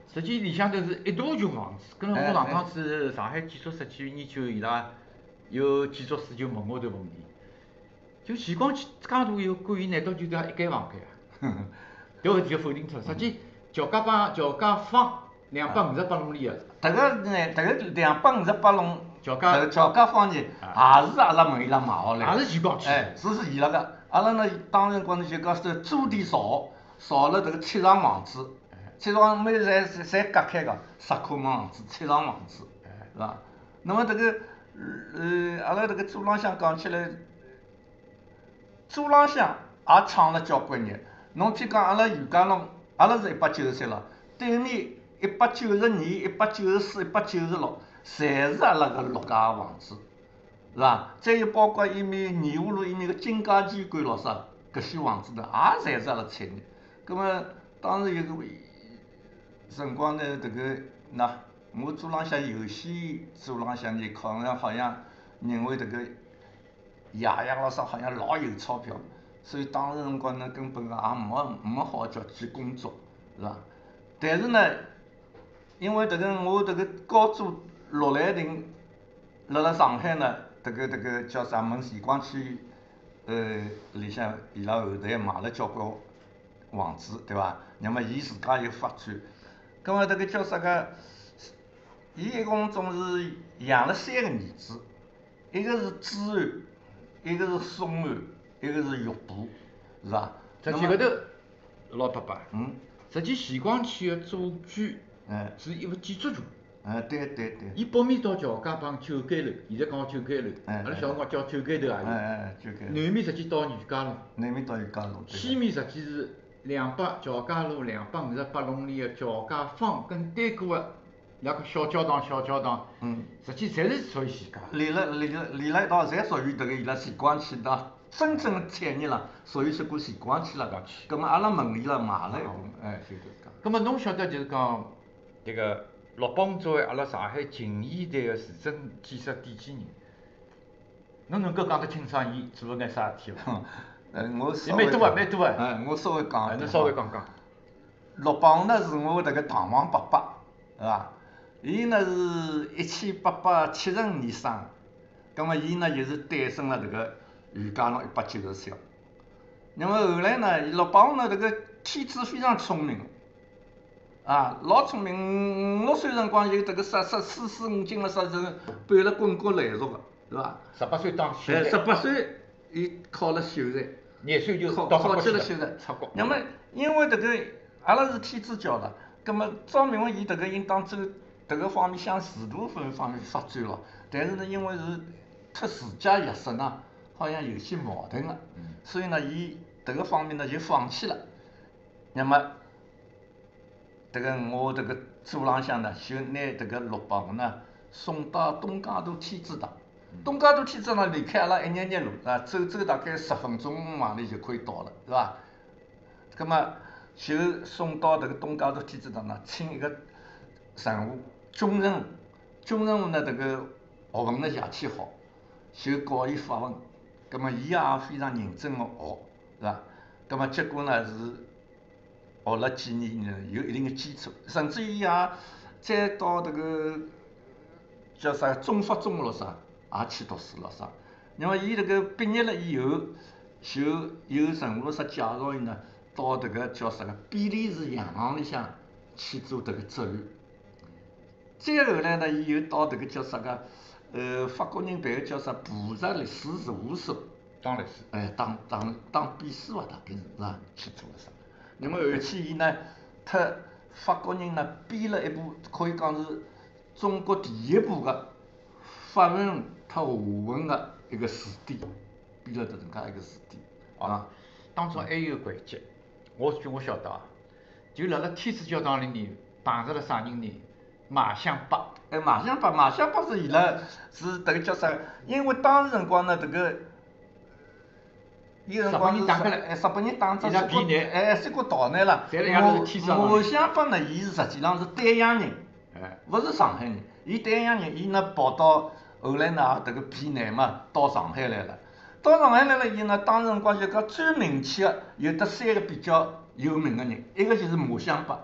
实际里向头是一大群房子，跟我上趟子上海建筑设计院研究伊拉有建筑师就问我迭问题，就徐光区介大一个馆院，难道就搿一间房间啊？迭个就否定脱了。实际乔家浜乔家坊两百五十八公里个。 迭个呢，迭个两百五十八弄， 乔家迭乔家坊呢，也是阿拉问伊拉买下来， 也是徐光区。 哎，是是伊拉个。阿拉呢，当时光呢就讲是租地少，少了迭个七幢房子，七幢每侪侪侪隔开个，十块门房子，七幢房子，是伐？那么迭个呃，阿拉迭个走廊向讲起来，走廊向也创了交关年。侬譬如讲阿拉余家弄，阿拉是一百九十三了，对面一百九十二、一百九十四、一百九十六，侪是阿拉个陆家个房子。是伐？再有包括伊面沿湖路伊面个金家机关咾啥，搿些房子呢，也侪是阿拉产业。葛末当时有个辰光呢，迭个喏，我走廊向有些走廊向呢，好像好像认为迭个爷爷咾啥好像老有钞票，所以当时辰光呢，根本个也没没好叫去工作，是伐？但是呢，因为迭个我迭个高租陆来亭，辣辣上海呢。迭个迭个叫啥门徐光区，呃，里向伊拉后台买了交关房子，对伐？那么伊自家有发展，葛末迭个叫啥个？伊一共总是养了三个儿子，一个是朱安，一个是宋安，一个是玉部，是伐？ 实际搿头，老伯伯， 嗯， 实际徐光区个祖居， 嗯， 是一幅建筑群。 嗯，对对对。 伊北面到乔家浜九间楼，现在讲九间楼， 阿拉小辰光叫九间头也有。 哎哎，九间。 南面实际到余家路。 南面到余家路。 西面实际是两百乔家路两百五十八弄里个乔家坊跟对过个两个小教堂小教堂， 嗯， 实际侪是属于徐家。 连了连了连了一道，侪属于迭个伊拉徐光区的真正产业啦，属于这个徐光区了。葛末阿拉问伊拉买了一部，哎，就是讲。 葛末侬晓得就是讲迭个。陆邦作为阿拉上海近现代个市政建设奠基人，侬能够讲得清爽伊做了眼啥事体伐？ 呃，我稍微。蛮多啊，蛮多啊。 哎，我稍微讲下。侬稍微讲讲。 陆邦呢是我迭个堂房伯伯，是伐？伊呢是一千八百七十五年生个，葛末伊呢就是诞生了迭个余家弄一百九十三。那么后来呢，陆邦呢迭个天资非常聪明。啊，老聪明，五六岁辰光就迭个啥啥四书五经了啥这个背了滚瓜烂熟个，是伐？ 十八岁当秀才。哎，十八岁，伊考了秀才。 廿岁就考到考去了秀才。 出国。 那么，因为迭个阿拉是天主教的，葛末照明伊迭个应当走迭个方面向仕途分方面发展咯。但是呢，因为是脱自家约束呢，好像有些矛盾个， 嗯、 所以呢，伊迭个方面呢就放弃了。那么。迭个我迭个走廊向呢，就拿迭个陆邦呢送到东江渡天主堂。东江渡天主堂离开阿拉一廿廿路，啊，走走大概十分钟往里就可以到了，是伐？葛末就送到迭个东江渡天主堂呢，请一个神父钟神父，钟神父呢迭个学问呢邪气好，就教伊法文，葛末伊也非常认真个学，是伐？葛末结果呢是。学了几年呢，有一定的基础，甚至于也再到迭个叫啥中法中咯啥，也去读书咯啥。那么伊迭个毕业了以后，就有神父啥介绍伊呢，到迭个叫啥个比利时洋行里向去做迭个职员。再后来呢，伊又到迭个叫啥个，呃，法国人办个叫啥普萨律师事务所当律师。 哎，当当当秘书伐？大概是是伐？去做了啥？那么后期伊呢，特法国人呢编了一部可以讲是中国第一部个法文特华文个一个词典，编了迭能介一个词典。啊， 当中还有个环节，我据我晓得啊，就辣辣天主教堂里面碰着了啥人呢？马相伯。 哎，马相伯，马相伯是伊拉是迭个叫啥？因为当时辰光呢，迭个。伊辰光是日日本人打只三国，哎，三国逃难了。马马相伯呢，伊是实际上是丹阳人， 哎， 勿是上海人。伊丹阳人，伊呢跑到后来呢，迭个避难嘛，到上海来了。到上海来了以后呢，当时辰光就讲最名气个有得三个比较有名个人，一个就是马相伯。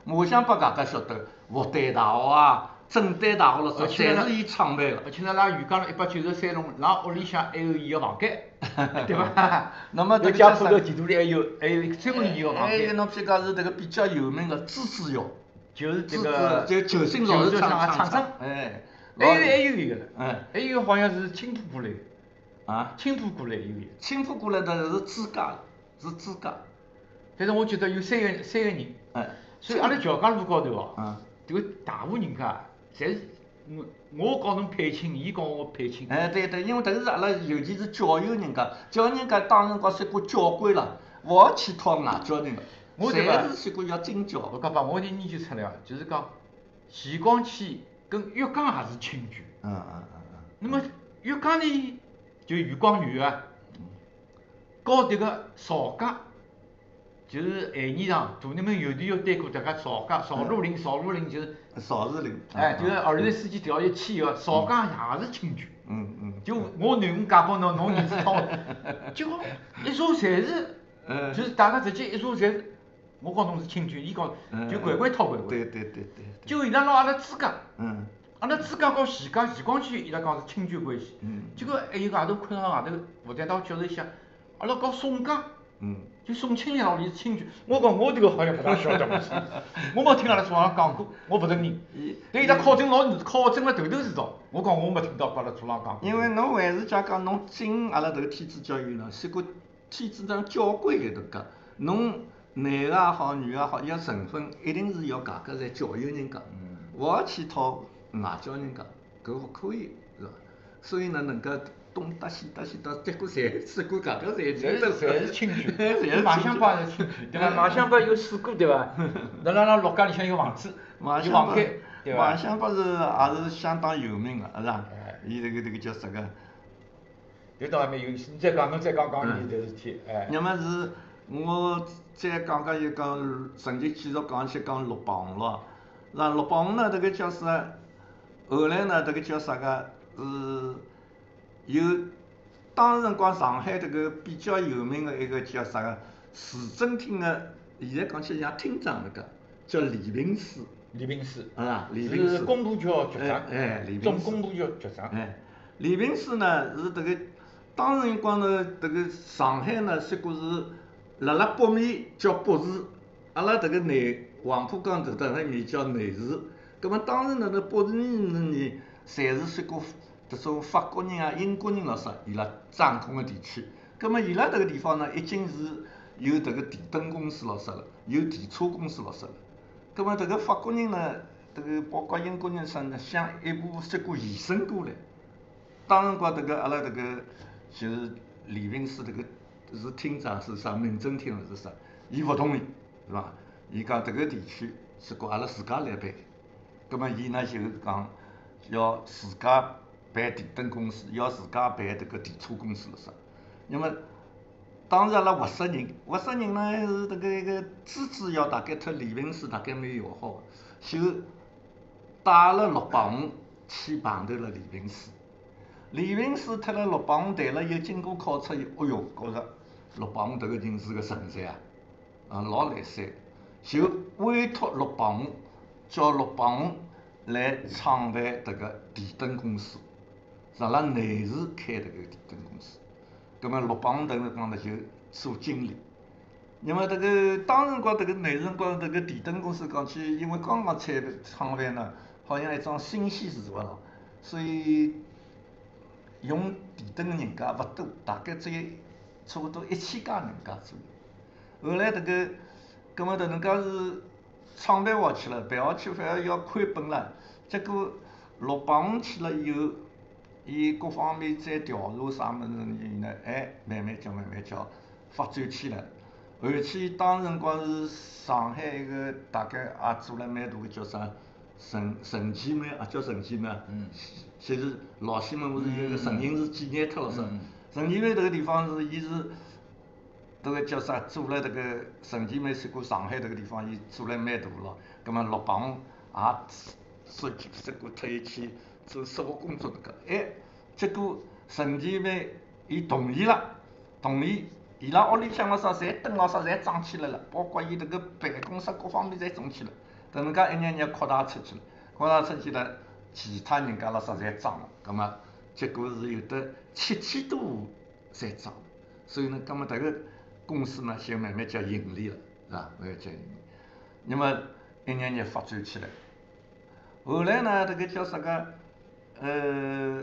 马上拨大家晓得复旦大学啊、震旦大学了啥， 而且呢侪是伊创办的。 而且呢，拉鱼缸了一百九十三栋，拉屋里向还有伊个房间，对伐？ 那么这个叫啥家浦头地图里还有还有一个专门伊个房还有间， 侬譬如讲是这个比较有名的蜘蛛药， 就是这蜘个蛛就九星老师就是唱唱像长征， 哎， 还有还有一个了， 嗯还有一个好像是青浦过来的， 啊， 青浦过来有一个， 青浦过来的是支家，是支家， 反正我觉得有三个三个人， 哎， 所以阿拉桥江路高头哦嗯， 这个大户人家，侪是我我告侬配亲，伊告我配亲， 哎对对，因为迭个是阿拉尤其是教育人家，教育人家当辰光说过教官了，勿好去讨外教人的， 我对吧侪是说过要精教。 我讲把我研究出来啊，就是讲徐光启跟岳刚也是亲眷。 嗯嗯嗯嗯。 那么岳刚呢，就余光宇啊，和迭个邵家，就是海泥场大人们邮电局对过迭个邵家，邵路林，邵路林就是， 邵士林。 哎，就是二十世纪调一起以后，邵家也是亲眷。 嗯嗯。 就我囡恩嫁拨侬，侬儿子讨，结果一查侪是， 嗯就是大家直接一查侪是，我讲侬是亲眷，伊讲就乖乖讨乖乖。 对对对对对。 就伊拉拿阿拉朱家。 嗯。 阿拉朱家和徐家、徐光启伊拉讲是亲眷关系。 嗯。 结果还有外头看上外头复旦大学教授想，阿拉搞宋家。 嗯。 就宋庆龄老里是亲眷，我讲我迭个好像不大晓得嘛，我没听阿拉书上讲过，我不承认。但伊拉考证老考证了头头是道，我讲我没听到过阿拉书上讲过。 因为侬还是讲讲侬进阿拉迭个天主教育呢，是个天主教教规里头讲，侬男个也好，女个也好，要成分一定是要家家侪教育人家，勿好去讨外教人家，搿勿可以，是伐？所以呢，能够东搭西搭西搭，结果侪是过家家侪侪是侪是亲眷， 侪是马乡坝是亲眷，对伐？马乡坝有水果，对伐？那拉拉陆家里向有房子，有马乡坝房间，对伐？ 马乡坝是也是相当有名个，是伐？伊迭个迭个叫啥个？ 搿倒还蛮有意思，你再讲，侬再讲讲伊迭事体，哎。 要么是我再讲讲就讲，曾经继续讲起讲陆宝红咯，是吧？陆宝红呢，迭个叫啥？后来呢，迭个叫啥个？是有当时辰光上海迭个比较有名个一个叫啥个市政厅个，现在讲起来像厅长那个，叫李平斯。 李平斯。 啊，李平斯。 是工部局局长。 哎，李平斯。 总工部局局长。 哎，李平斯呢是迭个当时辰光呢，迭个上海呢，说过是辣辣北面叫北市，阿拉迭个南黄浦江搿搭那面叫南市。葛末当时呢，那北市人呢，侪是说过迭种法国人啊、英国人咾啥，伊拉掌控个地区。葛末伊拉迭个地方呢，已经是有迭个电灯公司咾啥了，有电车公司咾啥了。葛末迭个法国人呢，迭个包括英国人啥呢，想一步说过延伸过来。当辰光迭个阿拉迭个就是李平斯迭个是厅长是啥民政厅是啥，伊勿同意，是伐？伊讲迭个地区是过阿拉自家来办，葛末伊呢就讲要自家办电灯公司，要自家办迭个电车公司了啥。那么当时阿拉活塞人，活塞人呢是迭个一个支持要大概特李平斯大概蛮要好个，就带了陆宝红去碰头了李平斯。李平斯特了陆宝红谈了以后，经过考察以后，哎哟，觉着陆宝红迭个人是个人才啊，啊老来三，就委托陆宝红，叫陆宝红来创办迭个电灯公司，辣辣内市开迭个电灯公司。葛末陆宝红迭个讲呢就做经理。那么迭个当辰光迭个内市辰光迭个电灯公司讲起，因为刚刚创创办呢，好像一桩新鲜事物咯，所以用电灯个人家勿多，大概只有差不多一千家人家左右。后来迭个，葛末迭能介是创办下去了，办下去反而要亏本了。结果陆宝红去了以后，伊各方面再调查啥物事呢？哎，慢慢叫慢慢叫发展起来。而且当辰光是上海一个大概也做了蛮大个叫啥陈陈其迈，也叫陈其迈。嗯。就是老西门勿是有一个陈寅时纪念塔咯啥？陈其迈迭个地方是伊是迭个叫啥做了迭个陈其迈说过上海迭个地方伊做了蛮大咯。葛末陆宝红也说说过特意去做实务工作迭个，哎，结果陈其迈伊同意了，同意。伊拉屋里向咾啥，侪灯咾啥，侪装起来了，包括伊迭个办公室各方面侪装起来。 等能介一眼眼扩大出去了，扩大出去了，其他人家了实在涨了，葛么结果是有得七千多户才涨，所以呢，葛么迭个公司呢就慢慢叫盈利了，是吧？慢慢叫盈利，那么一眼眼发展起来。后来呢，迭个叫啥个？呃，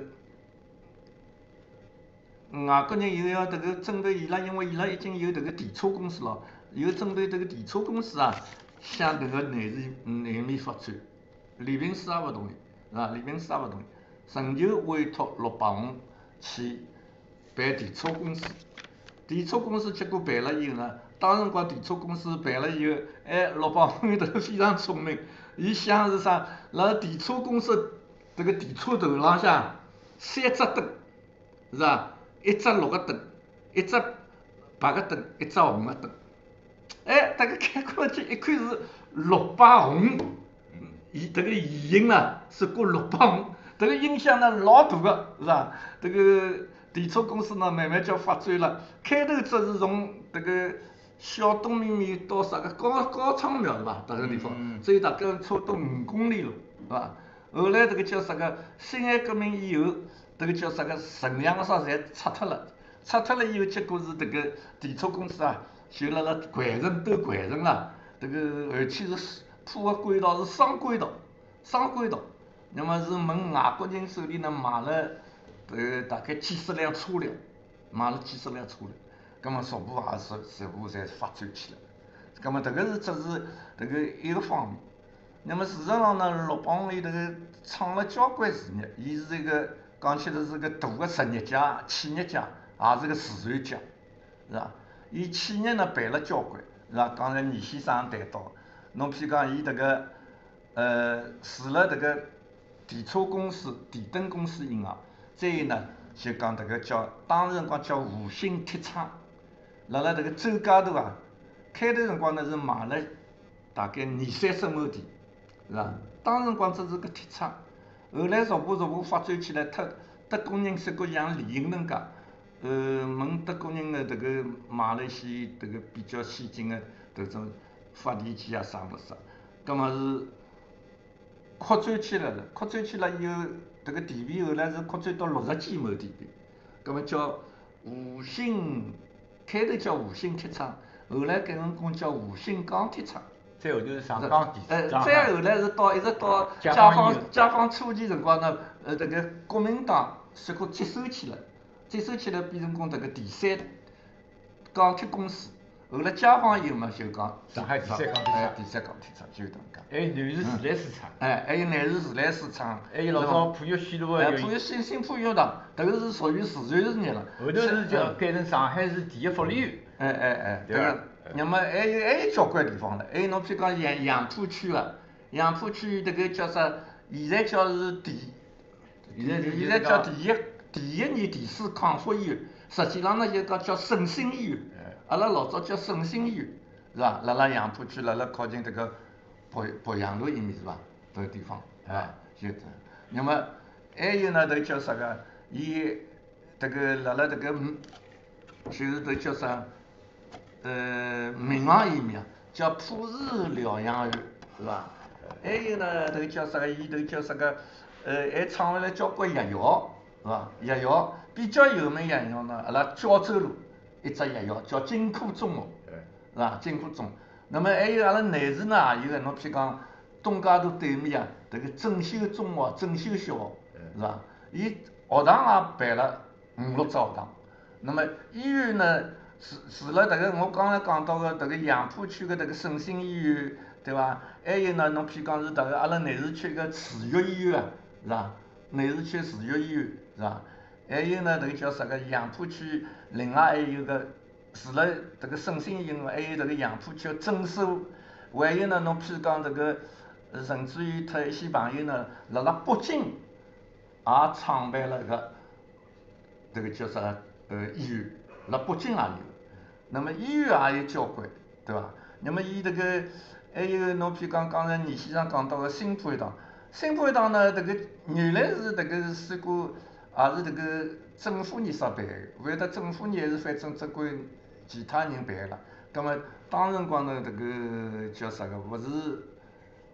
外国人又要迭个针对伊拉，因为伊拉已经有迭个电车公司了，又针对迭个电车公司啊，向迭个内地内面发展。李平斯也勿同意，是吧？李平斯也勿同意，寻求委托陆霸宏去办电车公司。电车公司结果办了以后呢，当辰光电车公司办了以后，哎，陆霸宏有迭个非常聪明，伊想是啥？辣电车公司迭个电车头浪向三只灯，是吧？一只绿个灯，一只白个灯，一只红个灯。哎，迭个开过去一看是陆霸宏，伊迭个原型呢是个陆霸宏，迭个影响呢老大个，是吧？迭个电车公司呢慢慢叫发展了，开头只是从迭个小东面面到啥个高高昌庙是吧？迭个地方，只有大概差不多五公里路，是吧？后来迭个叫啥个辛亥革命以后，迭个叫啥个城墙啥侪拆脱了，拆脱了以后，结果是迭个电车公司啊，就辣辣环城兜环城啦，迭个而且是铺个轨道是双轨道，双轨道，那么是问外国人手里呢买了呃大概几十辆车辆，买了几十辆车辆，葛么逐步也是逐步侪发展起来，葛么迭个是只是迭个一个方面。那么事实上呢，陆霸宏伊迭个创了交关事业，伊是一个讲起来是个大个实业家、企业家，也是个慈善家，是吧？伊企业呢办了交关，是吧？刚才倪先生也谈到，侬譬如讲伊迭个呃除了迭个电车公司、电灯公司以外，再有呢就讲迭个叫当时辰光叫沪新铁厂，辣辣迭个周街头啊，开头辰光呢是买了大概二三十亩地。是吧？当时辰光只是个铁厂，后来逐步逐步发展起来，特德国人说过像李英能介，呃，问德国人的迭个买了一些迭个比较先进的迭种发电机啊啥物事，葛末是扩展起来了，扩展起来以后，迭个地皮后来是扩展到六十几亩地皮，葛末叫沪新，开头叫沪新铁厂，后来改成功叫沪新钢铁厂。 再后头是上港电呃， 视， 再后来是到一直到解放解放初期辰光呢，呃，迭个国民党说过接收起来，接收起来变成讲迭个第三钢铁公司。后来解放以后嘛，就讲上海第三钢铁哎， 厂， 第三钢铁厂就搿能介。 还有南市自来水厂， 哎，还有南市自来水厂， 还有老早浦药西路哎， 个浦药新新浦药厂，迭个是属于慈善事业了。 后头是叫改成上海市第一福利院。 哎哎哎， 对吧迭个，那么还有还有交关地方了，还有侬譬如讲杨杨浦区个，杨浦区迭个叫啥？现在叫是第， 现在就是现在叫第一第一年第四康复医院，实际上呢就讲叫省心医院，阿拉老早叫省心医院，是吧？辣辣杨浦区，辣辣靠近迭个北北洋路埃面是吧？迭个地方，啊，就这。那么还有呢，迭叫啥个？伊迭个辣辣迭个嗯，就是迭叫啥？呃，民航医院啊，叫普氏疗养院，是吧？还有呢，迭个叫啥个？伊迭个叫啥个？呃，还创立了交关药校，是吧？药校比较有名药校呢，阿拉胶州路一只药校叫金科中学，是吧？金科中。那么还有阿拉内市呢，也有个侬譬如讲东家渡对面啊，迭个正修中学、正修小学，是吧？伊学堂也办了五六只学堂。那么医院呢？除除了迭个我刚才讲到个迭个杨浦区个迭个省心医院，对伐？还有呢，侬譬如讲是迭个阿拉内市区个慈悦医院啊，是伐？内市区慈悦医院是伐？还有呢，迭个叫啥个杨浦区，另外还有个除了迭个省心医院，还有迭个杨浦区个诊所，还有呢，侬譬如讲迭个，甚至于脱一些朋友呢，辣辣北京也创办了个迭个叫啥呃医院，辣北京也有。那么医院也有交关，对伐？那么伊迭个还有侬譬如讲刚才倪先生讲到个新浦一堂，新浦一堂呢，迭个原来是迭个是个也是迭个政府人所办个，勿晓得政府人还是反正只管其他人办个啦。葛末当时辰光呢，迭个叫啥个？勿是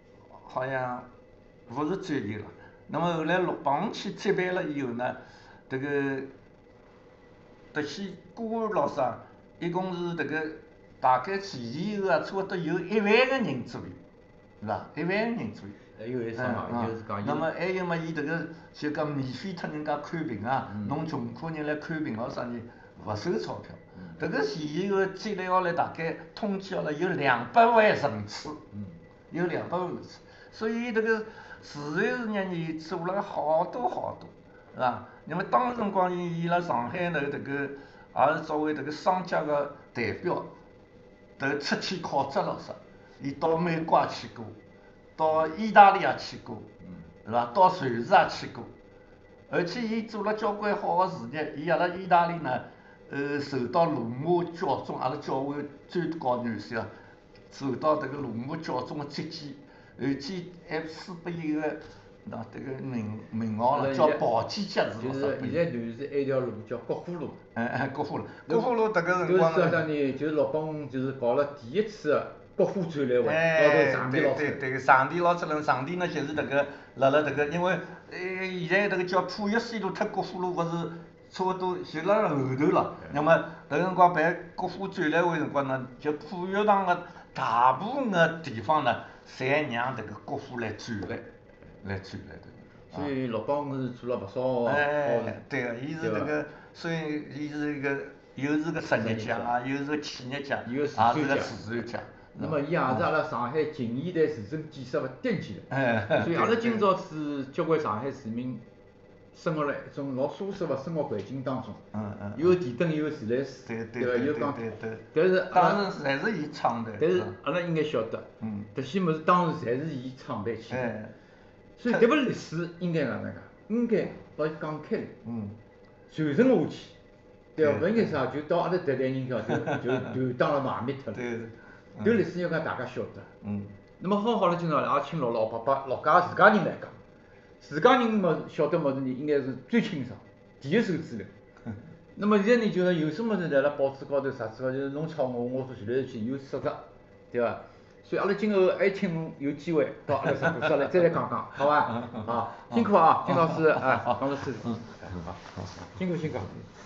好像勿是专业了。那么后来陆帮去接班了以后呢，迭个迭些歌老师啊，一共是迭个大概前前后后啊，差不多有一万个人左右，是伐？一万个人左右。 还有一桩嗯嘛，就是讲， 那么还有嘛，伊迭个就讲免费脱人家看病啊， 嗯侬穷苦人来看病咾啥人勿收钞票。迭个前前后后积累下来，大概统计下来有两百万人次， 嗯有两百万人次。所以迭个自然是让伊做了好多好多，是伐？那么当时辰光伊伊辣上海头迭个也是作为迭个商家个代表，头出去考察了啥，伊到美国也去过，到意大利也去过，是伐？到瑞士也去过，而且伊做了交关好个事业，伊阿拉意大利呢，呃，受到罗马教宗，阿拉教会最高元帅啊，受到迭个罗马教宗个接见，而且还赐拨伊个喏迭个名名号了，叫宝剑爵士就咾啥是现在南市一条路叫国虎路。 哎哎，国虎路，国虎路迭个辰就是光呢， 说啥呢？就是陆帮就是搞了第一次的国虎展览会， 哎， 老头场地老师。 对对对，场地老出人，场地呢就是迭个辣辣迭个，因为呃现在迭个叫浦悦西路特国虎路，勿是差不多就辣辣后头了。那么迭个辰光办国虎展览会辰光呢，就浦悦场个大部分个地方呢，侪让迭个国虎来展览，来展览迭个。 所以陆帮是做了勿少好哎事，， 对个，伊是对吧迭个，所以伊是一个又是个实业家啊，又是个企业家， 一个慈善也是个家慈善家。 那么伊也是阿拉上海近现代市政建设的奠基人。 哎所以阿拉对今朝是交关上海市民生活辣一种老舒适的生活环境当中， 嗯嗯有电灯，有自来水， 对对伐？有讲对对对对， 但是阿拉当时侪是伊创的， 但是吧阿拉应该晓得， 嗯迭些物事当时侪是伊创办起来的。 哎， 所以迭个历史应该哪能讲？应该把伊讲开来， 嗯， 传承下去，对伐？ 对勿应该啥就到阿拉迭代人晓得就就断档了埋灭脱了。 对， 搿历史要讲大家晓得。 嗯， 那么好好了，今朝也请陆老伯伯陆家自家人来讲，自家人么晓得物事呢，应该是最清爽，第一手资料。那么现在呢，就是有什么事辣辣报纸高头啥子高头，就是侬抄我，我说传来传去有实质，对伐？所以阿拉今后还请侬有机会到阿拉直播室来再来讲讲，好伐？好，辛苦啊，金老师，哎，讲到此，嗯，好，辛苦辛苦。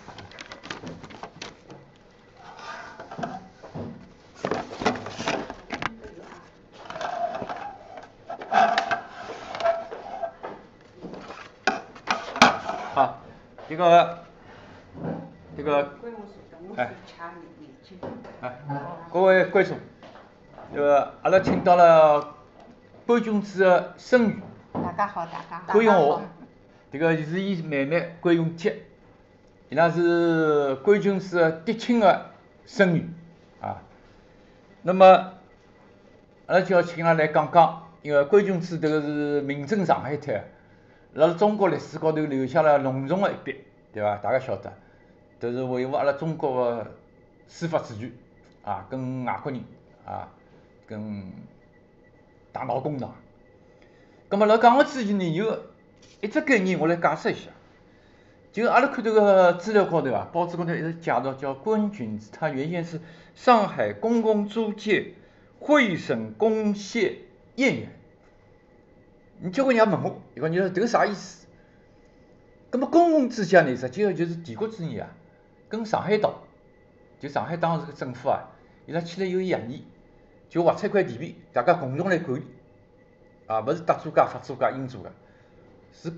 好，这个这个，哎，哎，各位观众，这个阿拉请到了关君子的孙女大家好，大家好。 关咏华，这个是伊妹妹关咏杰，伊拉是关君子的嫡亲的孙女啊。那么阿拉就要请伊拉来讲讲，因为关君子这个是名震上海滩，辣中国历史高头留下了浓重的一笔，对伐？大家晓得，都是维护阿拉中国的司法秩序啊，跟外国人啊，跟大闹工厂。咁么辣讲个之前呢，有一只概念我来解释一下，就阿拉看这个资料高头啊，报纸高头一直介绍叫关君子，他原先是上海公共租界会审公协验员。你交关人也问我，伊讲你说这个啥意思？咁么公共之家呢，实际上就是帝国主义啊，跟上海岛，就上海当时个政府啊，伊拉签了一个协议，就划出一块地皮，大家共同来管理。啊，勿是德租界、法租界、英租界，是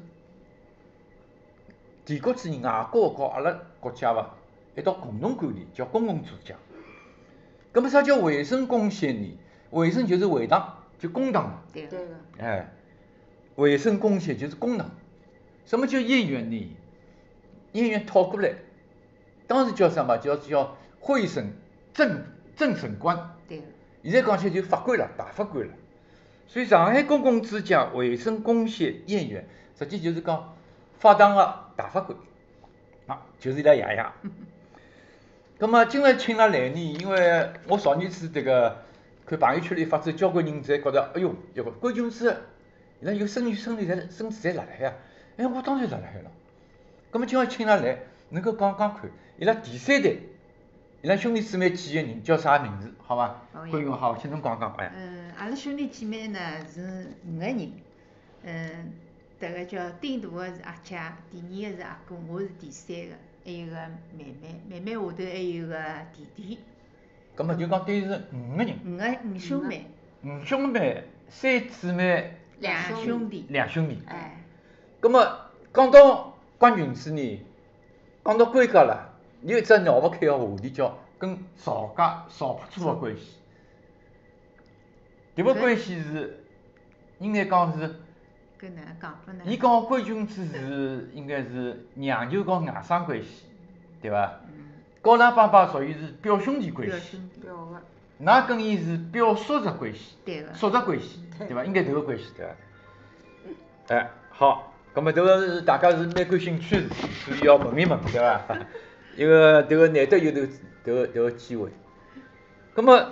帝国主义外国和阿拉国家伐一道共同管理，叫公共租界。咁么啥叫会审公协呢？会审就是会堂，就公堂嘛。 对个。 哎，会审公协就是公堂。什么叫验员呢？验员套过来，当时叫啥嘛？叫叫会审正正审官。 对个。 现在讲起来就法官了，大法官了。所以上海公共之家会审公协验员，实际就是讲法堂个大法官，啊，就是伊拉爷爷。咁么今朝请伊拉来呢，因为我上年子迭个看朋友圈里发出，交关人侪觉着，哎哟，一个关君子，伊拉有孙女孙女侪孙子侪辣辣海啊，哎，我当然辣辣海了。咁么今朝请伊拉来，能够讲讲看，伊拉第三代伊拉兄弟姊妹几个人，叫啥名字？好伐？ 好呀关于好，请侬讲讲哎。 嗯，阿拉兄弟姐妹呢是五个人，嗯，迭个叫顶大个是阿姐，第二个是阿哥，我是第三个，还有个妹妹，妹妹下头还有个弟弟， 葛末就讲等于是五个人， 五个五兄妹， 五兄妹，三姊妹， 两兄弟， 两兄弟。 哎， 葛末讲到关群子呢，讲到关家了，有一只绕勿开个话题叫跟曹家曹朴初个关系。迭个关系是应该讲是， 搿哪能讲法呢？ 伊讲关群子是应该是娘舅和外甥关系，对伐？ 嗯， 高郎爸爸属于是表兄弟关系， 表兄弟， 表个， 㑚跟伊是表叔侄关系， 对个， 叔侄关系，对伐？应该迭个关系对伐？哎，好，葛末迭个是大家是蛮感兴趣的事体，所以要问一问，对伐？因为迭个难得有迭个迭个迭个机会。葛末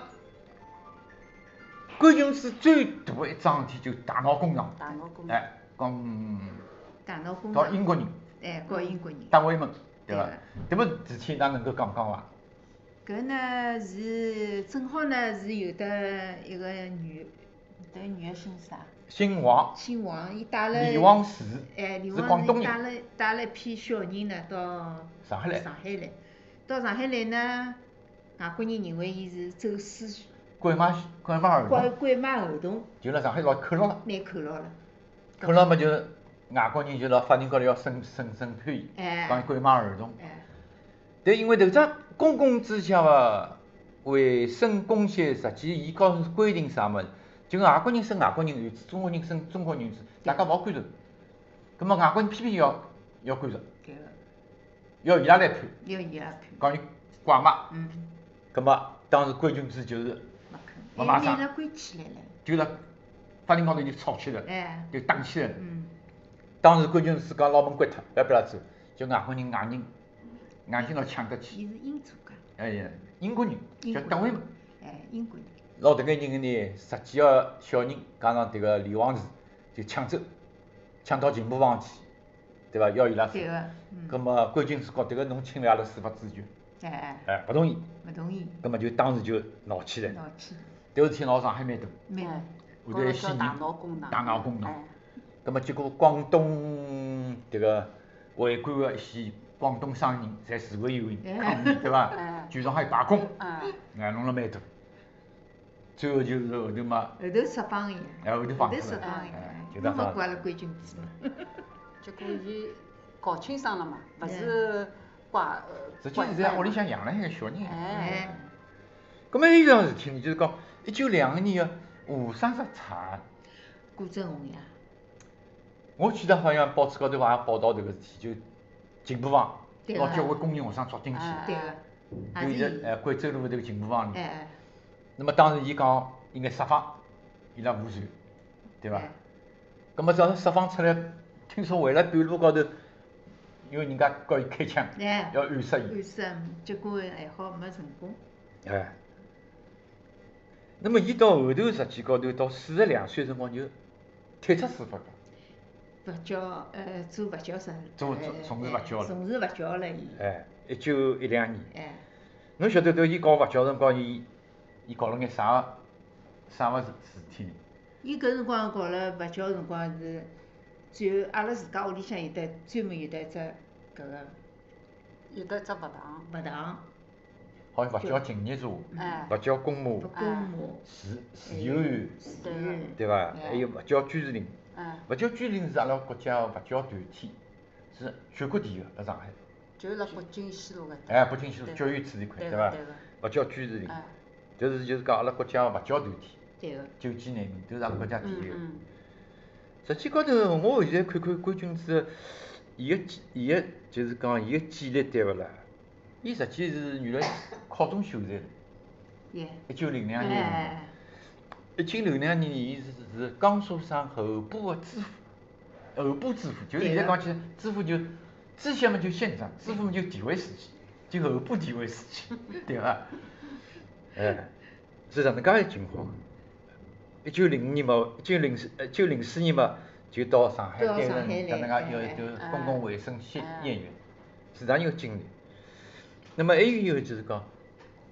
关群子最大的一桩事体就大闹工厂， 大闹工厂， 哎，讲大闹工厂， 到英国人哎，告英国人。 达维门，对伐对？ 迭个事体㑚能够讲讲伐？ 搿呢是正好呢是有的一个女，迭个女的姓啥？ 姓王， 姓王，伊带了李王氏， 哎，李是广东王氏带人， 了带了一批小人呢到上海来上海来，到上海来呢，外国人认为伊是走私拐卖拐卖儿童， 拐拐卖儿童， 就辣上海老扣牢了， 拿扣牢了。 扣牢嘛就是外国人就辣法庭高头要审审审判伊， 哎讲伊拐卖儿童。 哎， 但因为迭只公共之下个卫生公协，实际伊告诉规定啥物事，就外国人审外国人案子，中国人审中国人案子，大家勿好干涉。葛末外国人偏偏要要干涉， 搿个要伊拉来判， 要伊拉判。 讲伊拐卖。 嗯， 葛末当时关群子就是没勿买账肯，拿伊拉关起来了。 就辣法庭高头就吵起来了， 哎， 就打起来了。 嗯， 当时关群子讲牢门关脱，勿要拨伊拉走，就外国人外人硬劲要抢得去。 伊是英族噶， 哎呀，英国人英国叫邓惠门。 哎，英国人。 拿迭个人呢，十几个小人加上迭个李王氏，就抢走，抢到秦浦房去，对伐？要伊拉走。 对个，嗯。 葛末关群子讲迭个侬侵犯阿拉司法自权， 哎哎， 哎，勿同意。 勿同意， 葛末就当时就闹起来。 闹起， 迭个事体闹上海蛮大， 蛮哎， 后高头叫大头一些人闹工厂， 大闹工厂哎， 葛末结果广东迭个会馆个一些广东商人侪示威游行抗议，对伐哎？ 全上海罢工， 哎， 哎，弄了蛮大。最后就是后头嘛， 后头释放伊， 哎后头后头放出来释放伊哎，就侬当上勿怪阿拉关君子嘛？ 结果伊搞清爽了嘛，勿是挂实际是在屋里向养了一个小人。 哎， 葛末还有一桩事体呢，就是讲一九两个年个五三十惨， 顾正红呀， 我记得好像报纸高头也报道迭个事体，就秦浦房对个拿交关工人学生抓进去， 哎对个， 就也是伊， 现在哎贵州路迭个秦浦房里。 哎哎， 那么当时伊讲应该释放，伊拉无罪，对伐哎？ 葛末只要释放出来，听说回来半路高头，因为人家告伊开枪， 哎， 要暗杀伊。 暗杀，结果还好没成功， 哎。那么伊到后头实际高头到四十两岁辰光就退出司法界， 佛教呃做佛教生， 做哎从事哎佛教了从事佛教了伊， 哎，一九一两年。 哎， 侬晓得迭伊搞佛教辰光，伊伊搞了眼啥个啥个事事体呢？ 伊搿辰光搞了佛教辰光是，最后阿拉自家屋里向有得专门有得一只搿个有得只佛堂， 佛堂， 好像佛教净业社、 哎， 佛教公墓佛、公墓， 寺寺院院， 寺院， 对伐？ 哎还有佛教居士林。 哎， 佛教居士林是阿拉国家个佛教团体，是全国第一个，辣上海。 就辣北京西路搿搭， 哎，北京西路对教育处那块，伐对个对个？ 佛教居士林， 哎， 就是就是讲阿拉国家个佛教团体， 对个， 九几难民都是阿拉国家第一个。 嗯嗯， 实际高头，我现在看看关君子，伊个简伊个就是讲伊个简历对勿啦？伊实际是原来考中秀才， 耶， 一九零两年。 哎， 一九六两年，伊是是江苏省候补个知府，候补知府，就是现在讲起来，知府就知县嘛就县长，知府嘛就地委书记，就候补地委书记，对伐？哎，是这能介个情况。一九零五年嘛，一九零四，一九零四年嘛，就到上海担到上海任来搿能介一个哎就是哎公共卫生线哎演员，是这样一个经历。那么还有一个就是讲，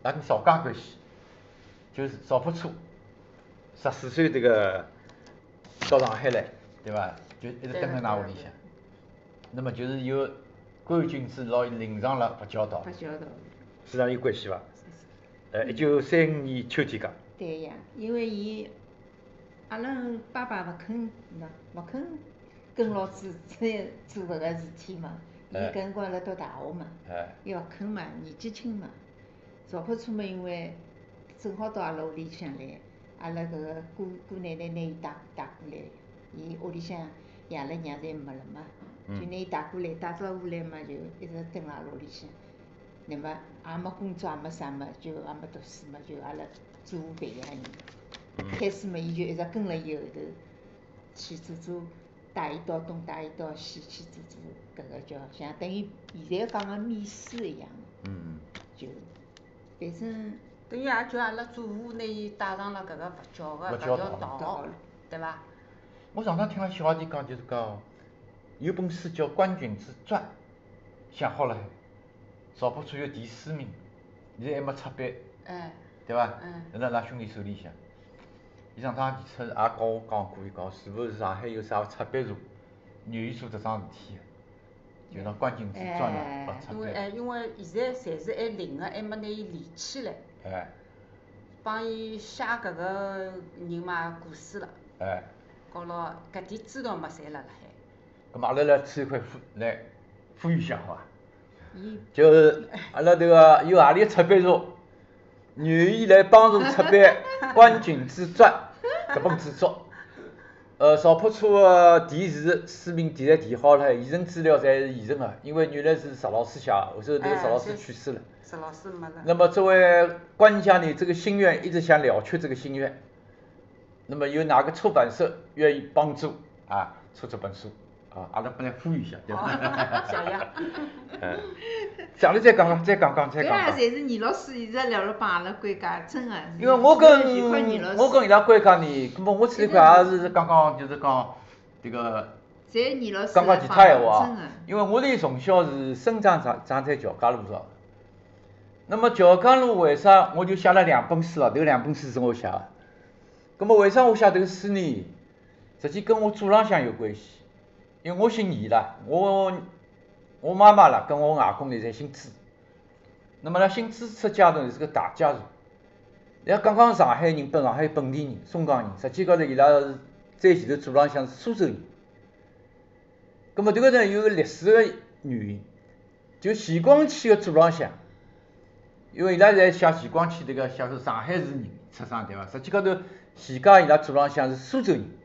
拉跟邵家关系，就是邵朴初十四岁这个到上海来，对伐？就一直蹲在㑚屋里向。那么就是有关君子拿伊领上了佛教道。 佛教道。 是上有关系伐？呃，一九三五年秋天讲。 对呀，因为伊阿拉爸爸勿肯喏，勿肯跟牢子做做搿个事体嘛。伊搿辰光辣读大学嘛，伊勿肯嘛，年纪轻嘛。邵朴初嘛，因为正好到阿拉屋里向来，阿拉搿个姑姑奶奶拿伊带带过来，伊屋里向爷拉娘侪没了嘛，就拿伊带过来，带到屋来嘛，就一直蹲辣阿拉屋里向。那么也没工作，也没啥嘛，就也没读书嘛，就阿拉做培养伊。开始嘛，伊就一直跟辣伊后头，去做做带伊到东，带伊到西，去做做搿个叫像等于现在讲个秘书一样。 嗯。 就反正。 等于也叫阿拉祖父拿伊带上了搿个佛教个搿条道，对伐？ 我上趟听了小阿弟讲，就是讲有本书叫《关景之传》，写好了海。邵朴初有第四名，现在还没出版， 哎， 对伐？ 嗯。 辣㑚兄弟手里向。伊上趟提出也跟我讲过，伊讲是勿是上海有啥出版社愿意做这桩事体个，就讲《关景之传》了，勿出版。 因为哎，因为现在侪是还零个，还没拿伊连起来。 哎。 帮伊写搿个人嘛过世了。 哎。 搞了搿点资料嘛，侪辣辣海。 咁么阿拉来出一块呼来呼吁一下好伐？ 就是阿拉迭个有何里出版社愿意来帮助出版《关景之传》搿本著作？呃，邵朴初个题字、书名题侪填好了，现成资料侪是现成个，因为原来是石老师写个，后头迭个石老师去世了。 石老师没了。 那么作为关家呢，这个心愿一直想了却这个心愿，那么有哪个出版社愿意帮助啊出这本书？啊，阿拉本来呼吁一下，对伐？谢谢。 嗯，下头再讲讲，再讲讲，再讲讲。 搿也侪是倪老师一直辣辣帮阿拉关家，真个。 因为我跟我跟伊拉关家呢，葛末我这一块也是刚刚就是讲这个。 侪倪老师讲讲其他闲话啊，因为我呢从小是生长长长在乔家路上。那么乔家路为啥我就写了两本书啊？迭两本书是我写的。葛末为啥我写迭个书呢？实际跟我祖浪向有关系。因为我姓倪啦，我我妈妈啦跟我外公呢侪姓朱，那么呢姓朱出家族是个大家族。伊拉刚刚上海人，本上海本地人，松江人，实际高头伊拉是在前头祖浪向是苏州人。葛么迭个呢有个历史个原因，就钱光启个祖浪向，因为伊拉侪写钱光启迭个写是上海市人出生对伐？实际高头钱家伊拉祖浪向是苏州人。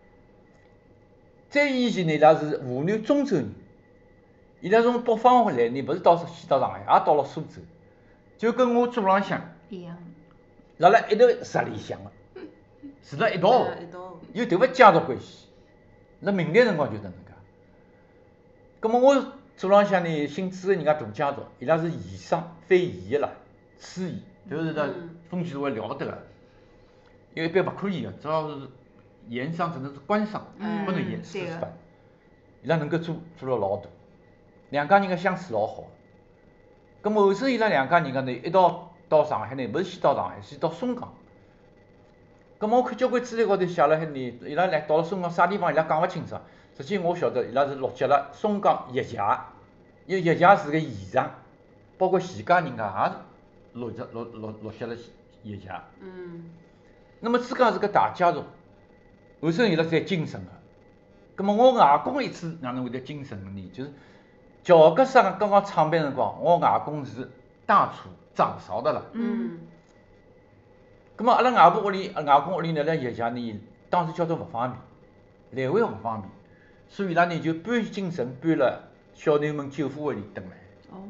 再以前呢，伊拉是湖南中州人，伊拉从北方来呢，勿是到先到上海，也到了苏州，就跟我祖浪向一样， 辣辣一头石里向个，住辣一道个，有迭个家族关系。辣明代辰光就搿能介。葛末我祖浪向呢，姓朱个人家大家族，伊拉是盐商，翻盐个啦，输盐，就是在风气会了得个，因为一般勿可以个，只要是。盐商只能是官商，不能盐私贩。伊拉能够做做了老大，两家人个相处老好。咁么后头伊拉两家人个呢，一道到上海呢，勿是先到上海，先到松江。咁么我看交关资料高头写了海呢，伊拉来到了松江啥地方，伊拉讲勿清爽。实际我晓得，伊拉是落脚了松江叶家，因为叶家是个盐场，包括徐家人家也是落脚落落落脚了叶家。 嗯。 那么自家是个大家族。后头伊拉侪精神个，葛末我外公一次哪能会得精神个呢？就是乔格商刚刚创办辰光，我外公是大厨掌勺的了。 嗯。 葛末阿拉外婆屋里，外公屋里呢，辣叶家呢，当时交通勿方便，来回勿方便，所以伊拉呢就搬精神搬了小南门九府围里蹲来。 哦。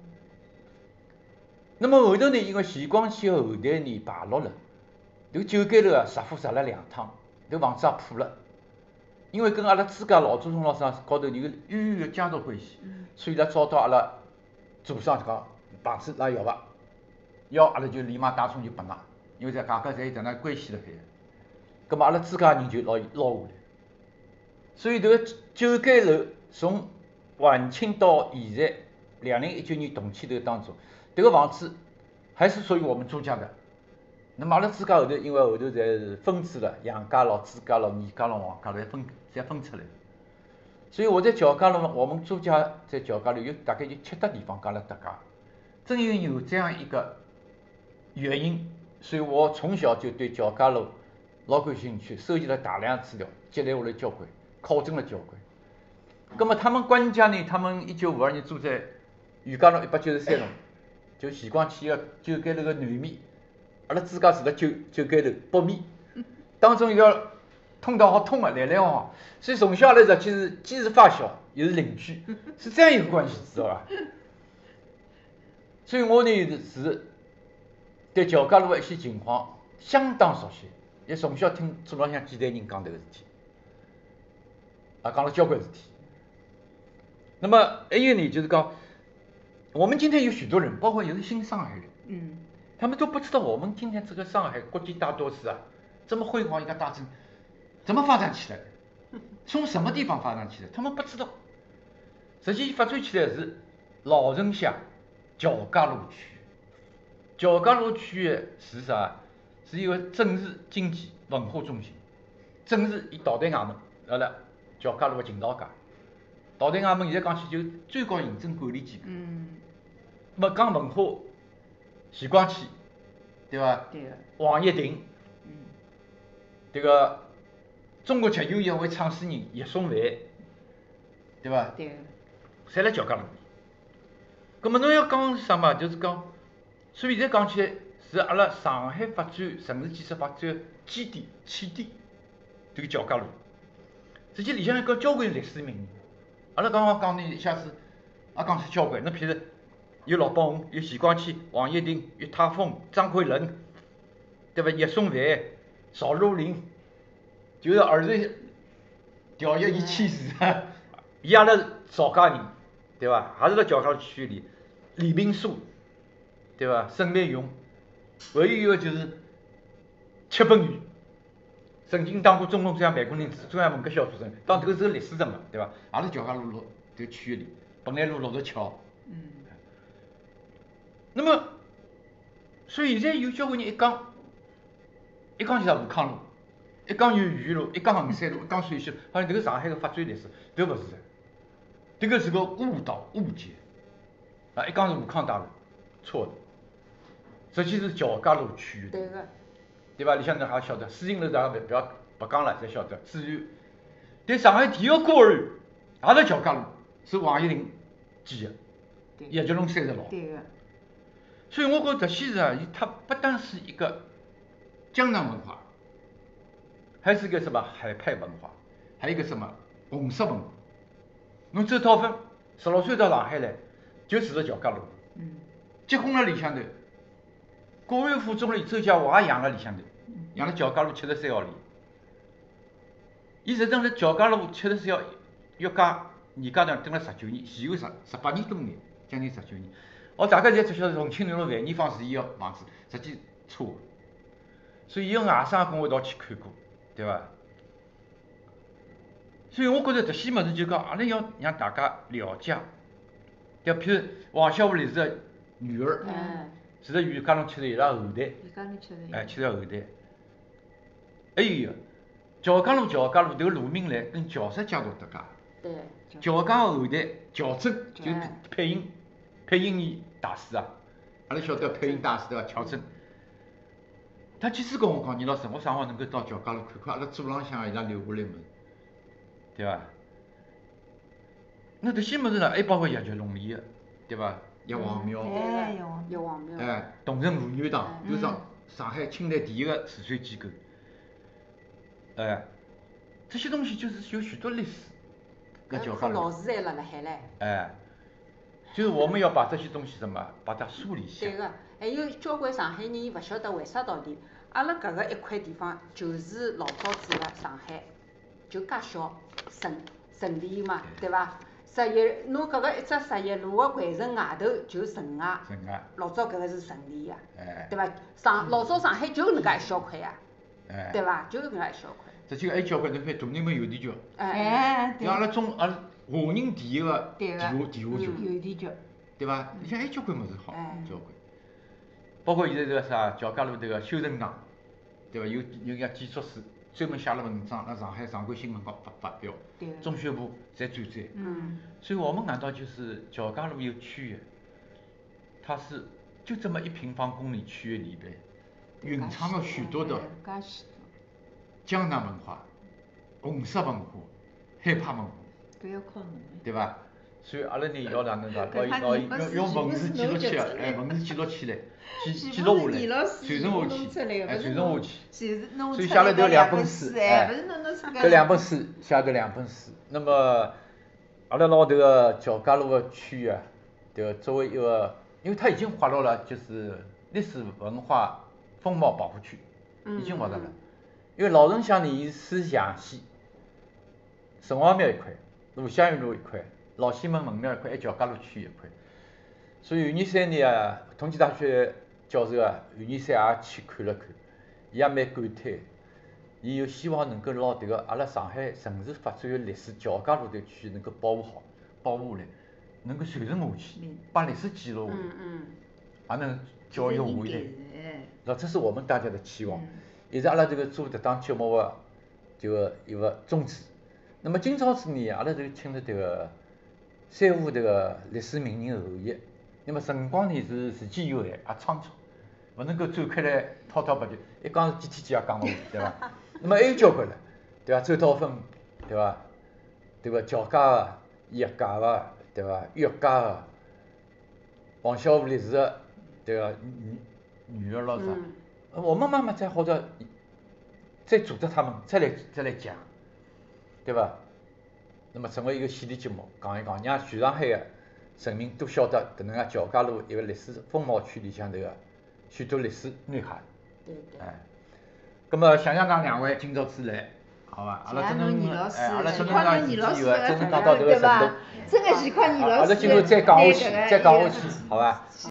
那么后头呢，因为钱光启个后代呢败落了，迭个酒间头啊，着火着了两趟。迭房子也破了，因为跟阿拉朱家老祖宗老啥高头有渊源个家族关系，所以伊拉找到阿拉祖上就讲房子拉要伐？要阿拉就立马打算就拨㑚，因为在家家侪有迭能关系辣海。葛末阿拉朱家人就拿伊捞下来，所以迭个酒间楼从晚清到现在两零一九年动迁头当中，迭个房子还是属于我们朱家的。那么阿拉朱家后头，因为后头侪是分支了，杨家咯、朱家咯、倪家咯、王家咯，侪分侪分出来。所以我在乔家路，我们朱家在乔家路有大概有七笪地方跟阿拉搭界。正因为有这样一个原因，所以我从小就对乔家路老感兴趣，收集了大量资料，积累下来交关，考证了交关。那么他们官家呢，他们一九五二年住在余家路一百九十三弄，就徐光启个酒间楼个南面，阿拉自家住辣酒酒间楼北面，当中一个通道好通啊，来来往往，所以从小来实际是既是发小又是邻居，是这样一个关系，知道吧？所以我呢是对乔家路的一些情况相当熟悉，也从小听祖老乡几代人讲迭个事体，啊，讲了交关事体。那么还有呢，就是讲，我们今天有许多人，包括有些新上海人， 嗯， 他们都不知道我们今天这个上海国际大都市啊，这么辉煌一个大城，怎么发展起来的？从什么地方发展起来？他们不知道。实际发展起来是老城乡乔家路区。乔家路区的是啥？是一个政治、经济、文化中心。政治以道台外门，辣辣乔家路的秦道街。道台外门现在讲起就最高行政管理机构。 嗯。 那么讲文化，徐光启，对伐？ 对个。 王一亭。 嗯。 这个中国吃有一位创始人叶松范，对伐？ 对个。 侪辣乔家路。咁么侬要讲啥嘛？就是讲，所以现在讲起来是阿拉上海发展城市建设发展基地起点，这个乔家路。实际里向搿交关历史名人，阿拉刚刚讲呢一下子，也讲出交关。侬譬如有老宝红，有徐光启、王一亭，有泰丰、张奎仁，对伐？叶松范、邵如林，就是儿时调役伊妻子，伊也拉邵家人，对伐？也是辣乔家路区里。李炳书，对伐？沈美勇，还有一个就是戚本禹，曾经当过中共中央办公室中央文革小组长，当这个是个历史人物，对伐？也是乔家路路这个区域里，本来路六十桥。 嗯。 那么，所以现在有交关人一讲，一讲就是武康路，一讲有豫园路，一讲衡山路，一讲陕西路，好像这个上海的发展历史都不是的，这个是个误导误解。啊，一讲是武康大路，错的，实际是乔家路区域。 对个。 对伐？里向侬也晓得，水晶楼大家不不要不讲了，侪晓得。至于对上海第一个孤儿院，也是乔家路，是王一亭建的，叶菊龙三十六。 对个。 所以我觉得德西市啊，它不单是一个江南文化，还是一个什么海派文化，还有一个什么红色文化。侬周涛芬十六岁到上海来。就住在乔家路， 嗯， 结婚了里向头，国安副总理周家华也养了里向头，养了乔家路七十三号里。伊实际上在乔家路七十三号药家二家堂蹲了十九年，前后十十八年多年，将近十九年。哦，大家侪只晓得重庆南路万年坊是伊个房子，实际错的。所以伊个外甥跟我一道去看过，对伐？所以我觉得这些物事就讲，阿拉要让大家了解。对，譬如王小虎历史的女儿，是在余家路吃的伊拉后代， 余家路吃的， 哎，吃的后代。还有一个，乔家路乔家路这个路名来跟乔氏家族搭界。 对。 乔家后代乔珍就配音配音员大师啊，阿拉晓得配音大师对伐？乔珍。他几次跟我讲，倪老师，我啥辰光能够到乔家路看看阿拉祖浪向伊拉留下来物事，对伐？那这些物事呢，还包括叶菊龙里的，对伐？叶王庙， 哎， 叶王庙， 哎，同仁妇女堂，就是上上海清代第一个慈善机构，哎，这些东西就是有许多历史。 搿棵老树还辣辣海唻。 哎，就是我们要把这些东西什么，把它梳理下。 对个，还有交关上海人伊勿晓得为啥道理，阿拉搿个一块地方就是老早子个上海，就介小城城里嘛，对伐？十一，侬搿个一只十一路个环城外头就城外， 城外， 老早搿个是城里呀， 哎， 对伐？上老早上海就搿能介一小块呀， 哎， 对伐？就搿能介一小块。 这就还有交关侬看大人们邮电局， 哎，对。 像阿拉中阿拉华人第一个电话电话局， 邮电局， 对伐？里向还有交关物事好，交关。 包括现在这个啥乔家路这个修成堂，对伐？有有家建筑师专门写了文章，辣上海上海新闻发发发表，中宣部侪转载。 嗯。 所以我们难道就是乔家路一个区域，它是就这么一平方公里区域里边，蕴藏了许多的江南文化、红色文化、海派文化， 搿要靠侬。 对伐？所以阿拉呢要哪能讲？要要用用文字记录起来，哎，文字记录起来，记记录下来，传承下去，哎，传承下去。所以写了这两本书，哎，搿两本书写的两本书。那么阿拉老迭个乔家路个区域啊，迭个作为一个，因为它已经划入了就是历史文化风貌保护区，已经划入了。因为老城乡呢，伊是阳西、城隍庙一块、鲁香园路一块。老西门门庙一块，还乔家路区一块，所以袁尼山呢啊，同济大学教授啊，袁尼山也去看了看，伊也蛮感叹，伊有希望能够拿迭个阿拉上海城市发展的历史，乔家路这区能够保护好、保护下来，能够传承下去，把历史记录下来，也能教育下一代，那这是我们大家的期望，也是阿拉这个做这档节目的这个一个宗旨。那么今朝子呢，阿拉就请了迭个。三湖这个历史名人后裔，那么辰光呢是时间有限，也仓促，勿能够展开来滔滔不绝，一讲是几天几夜讲勿完，对伐？那么还有交关了，对伐？周涛芬，对伐？对伐？乔家个、叶家个，对伐？岳家个，王小虎烈士个，对伐？女女儿咯啥？我们慢慢再或者再组织他们，再来再来讲，对伐？那么成为一个系列节目，讲一讲，让全上海的人民都晓得搿能介乔家路一个历史风貌区里向迭个许多历史内涵。 对对。 哎，葛么想想讲两位今朝子来，好伐？阿拉真能哎，阿拉真能讲几句话，真能讲到迭个程度。 真个喜欢倪老师。 阿拉今后再讲下去，再讲下去，好伐？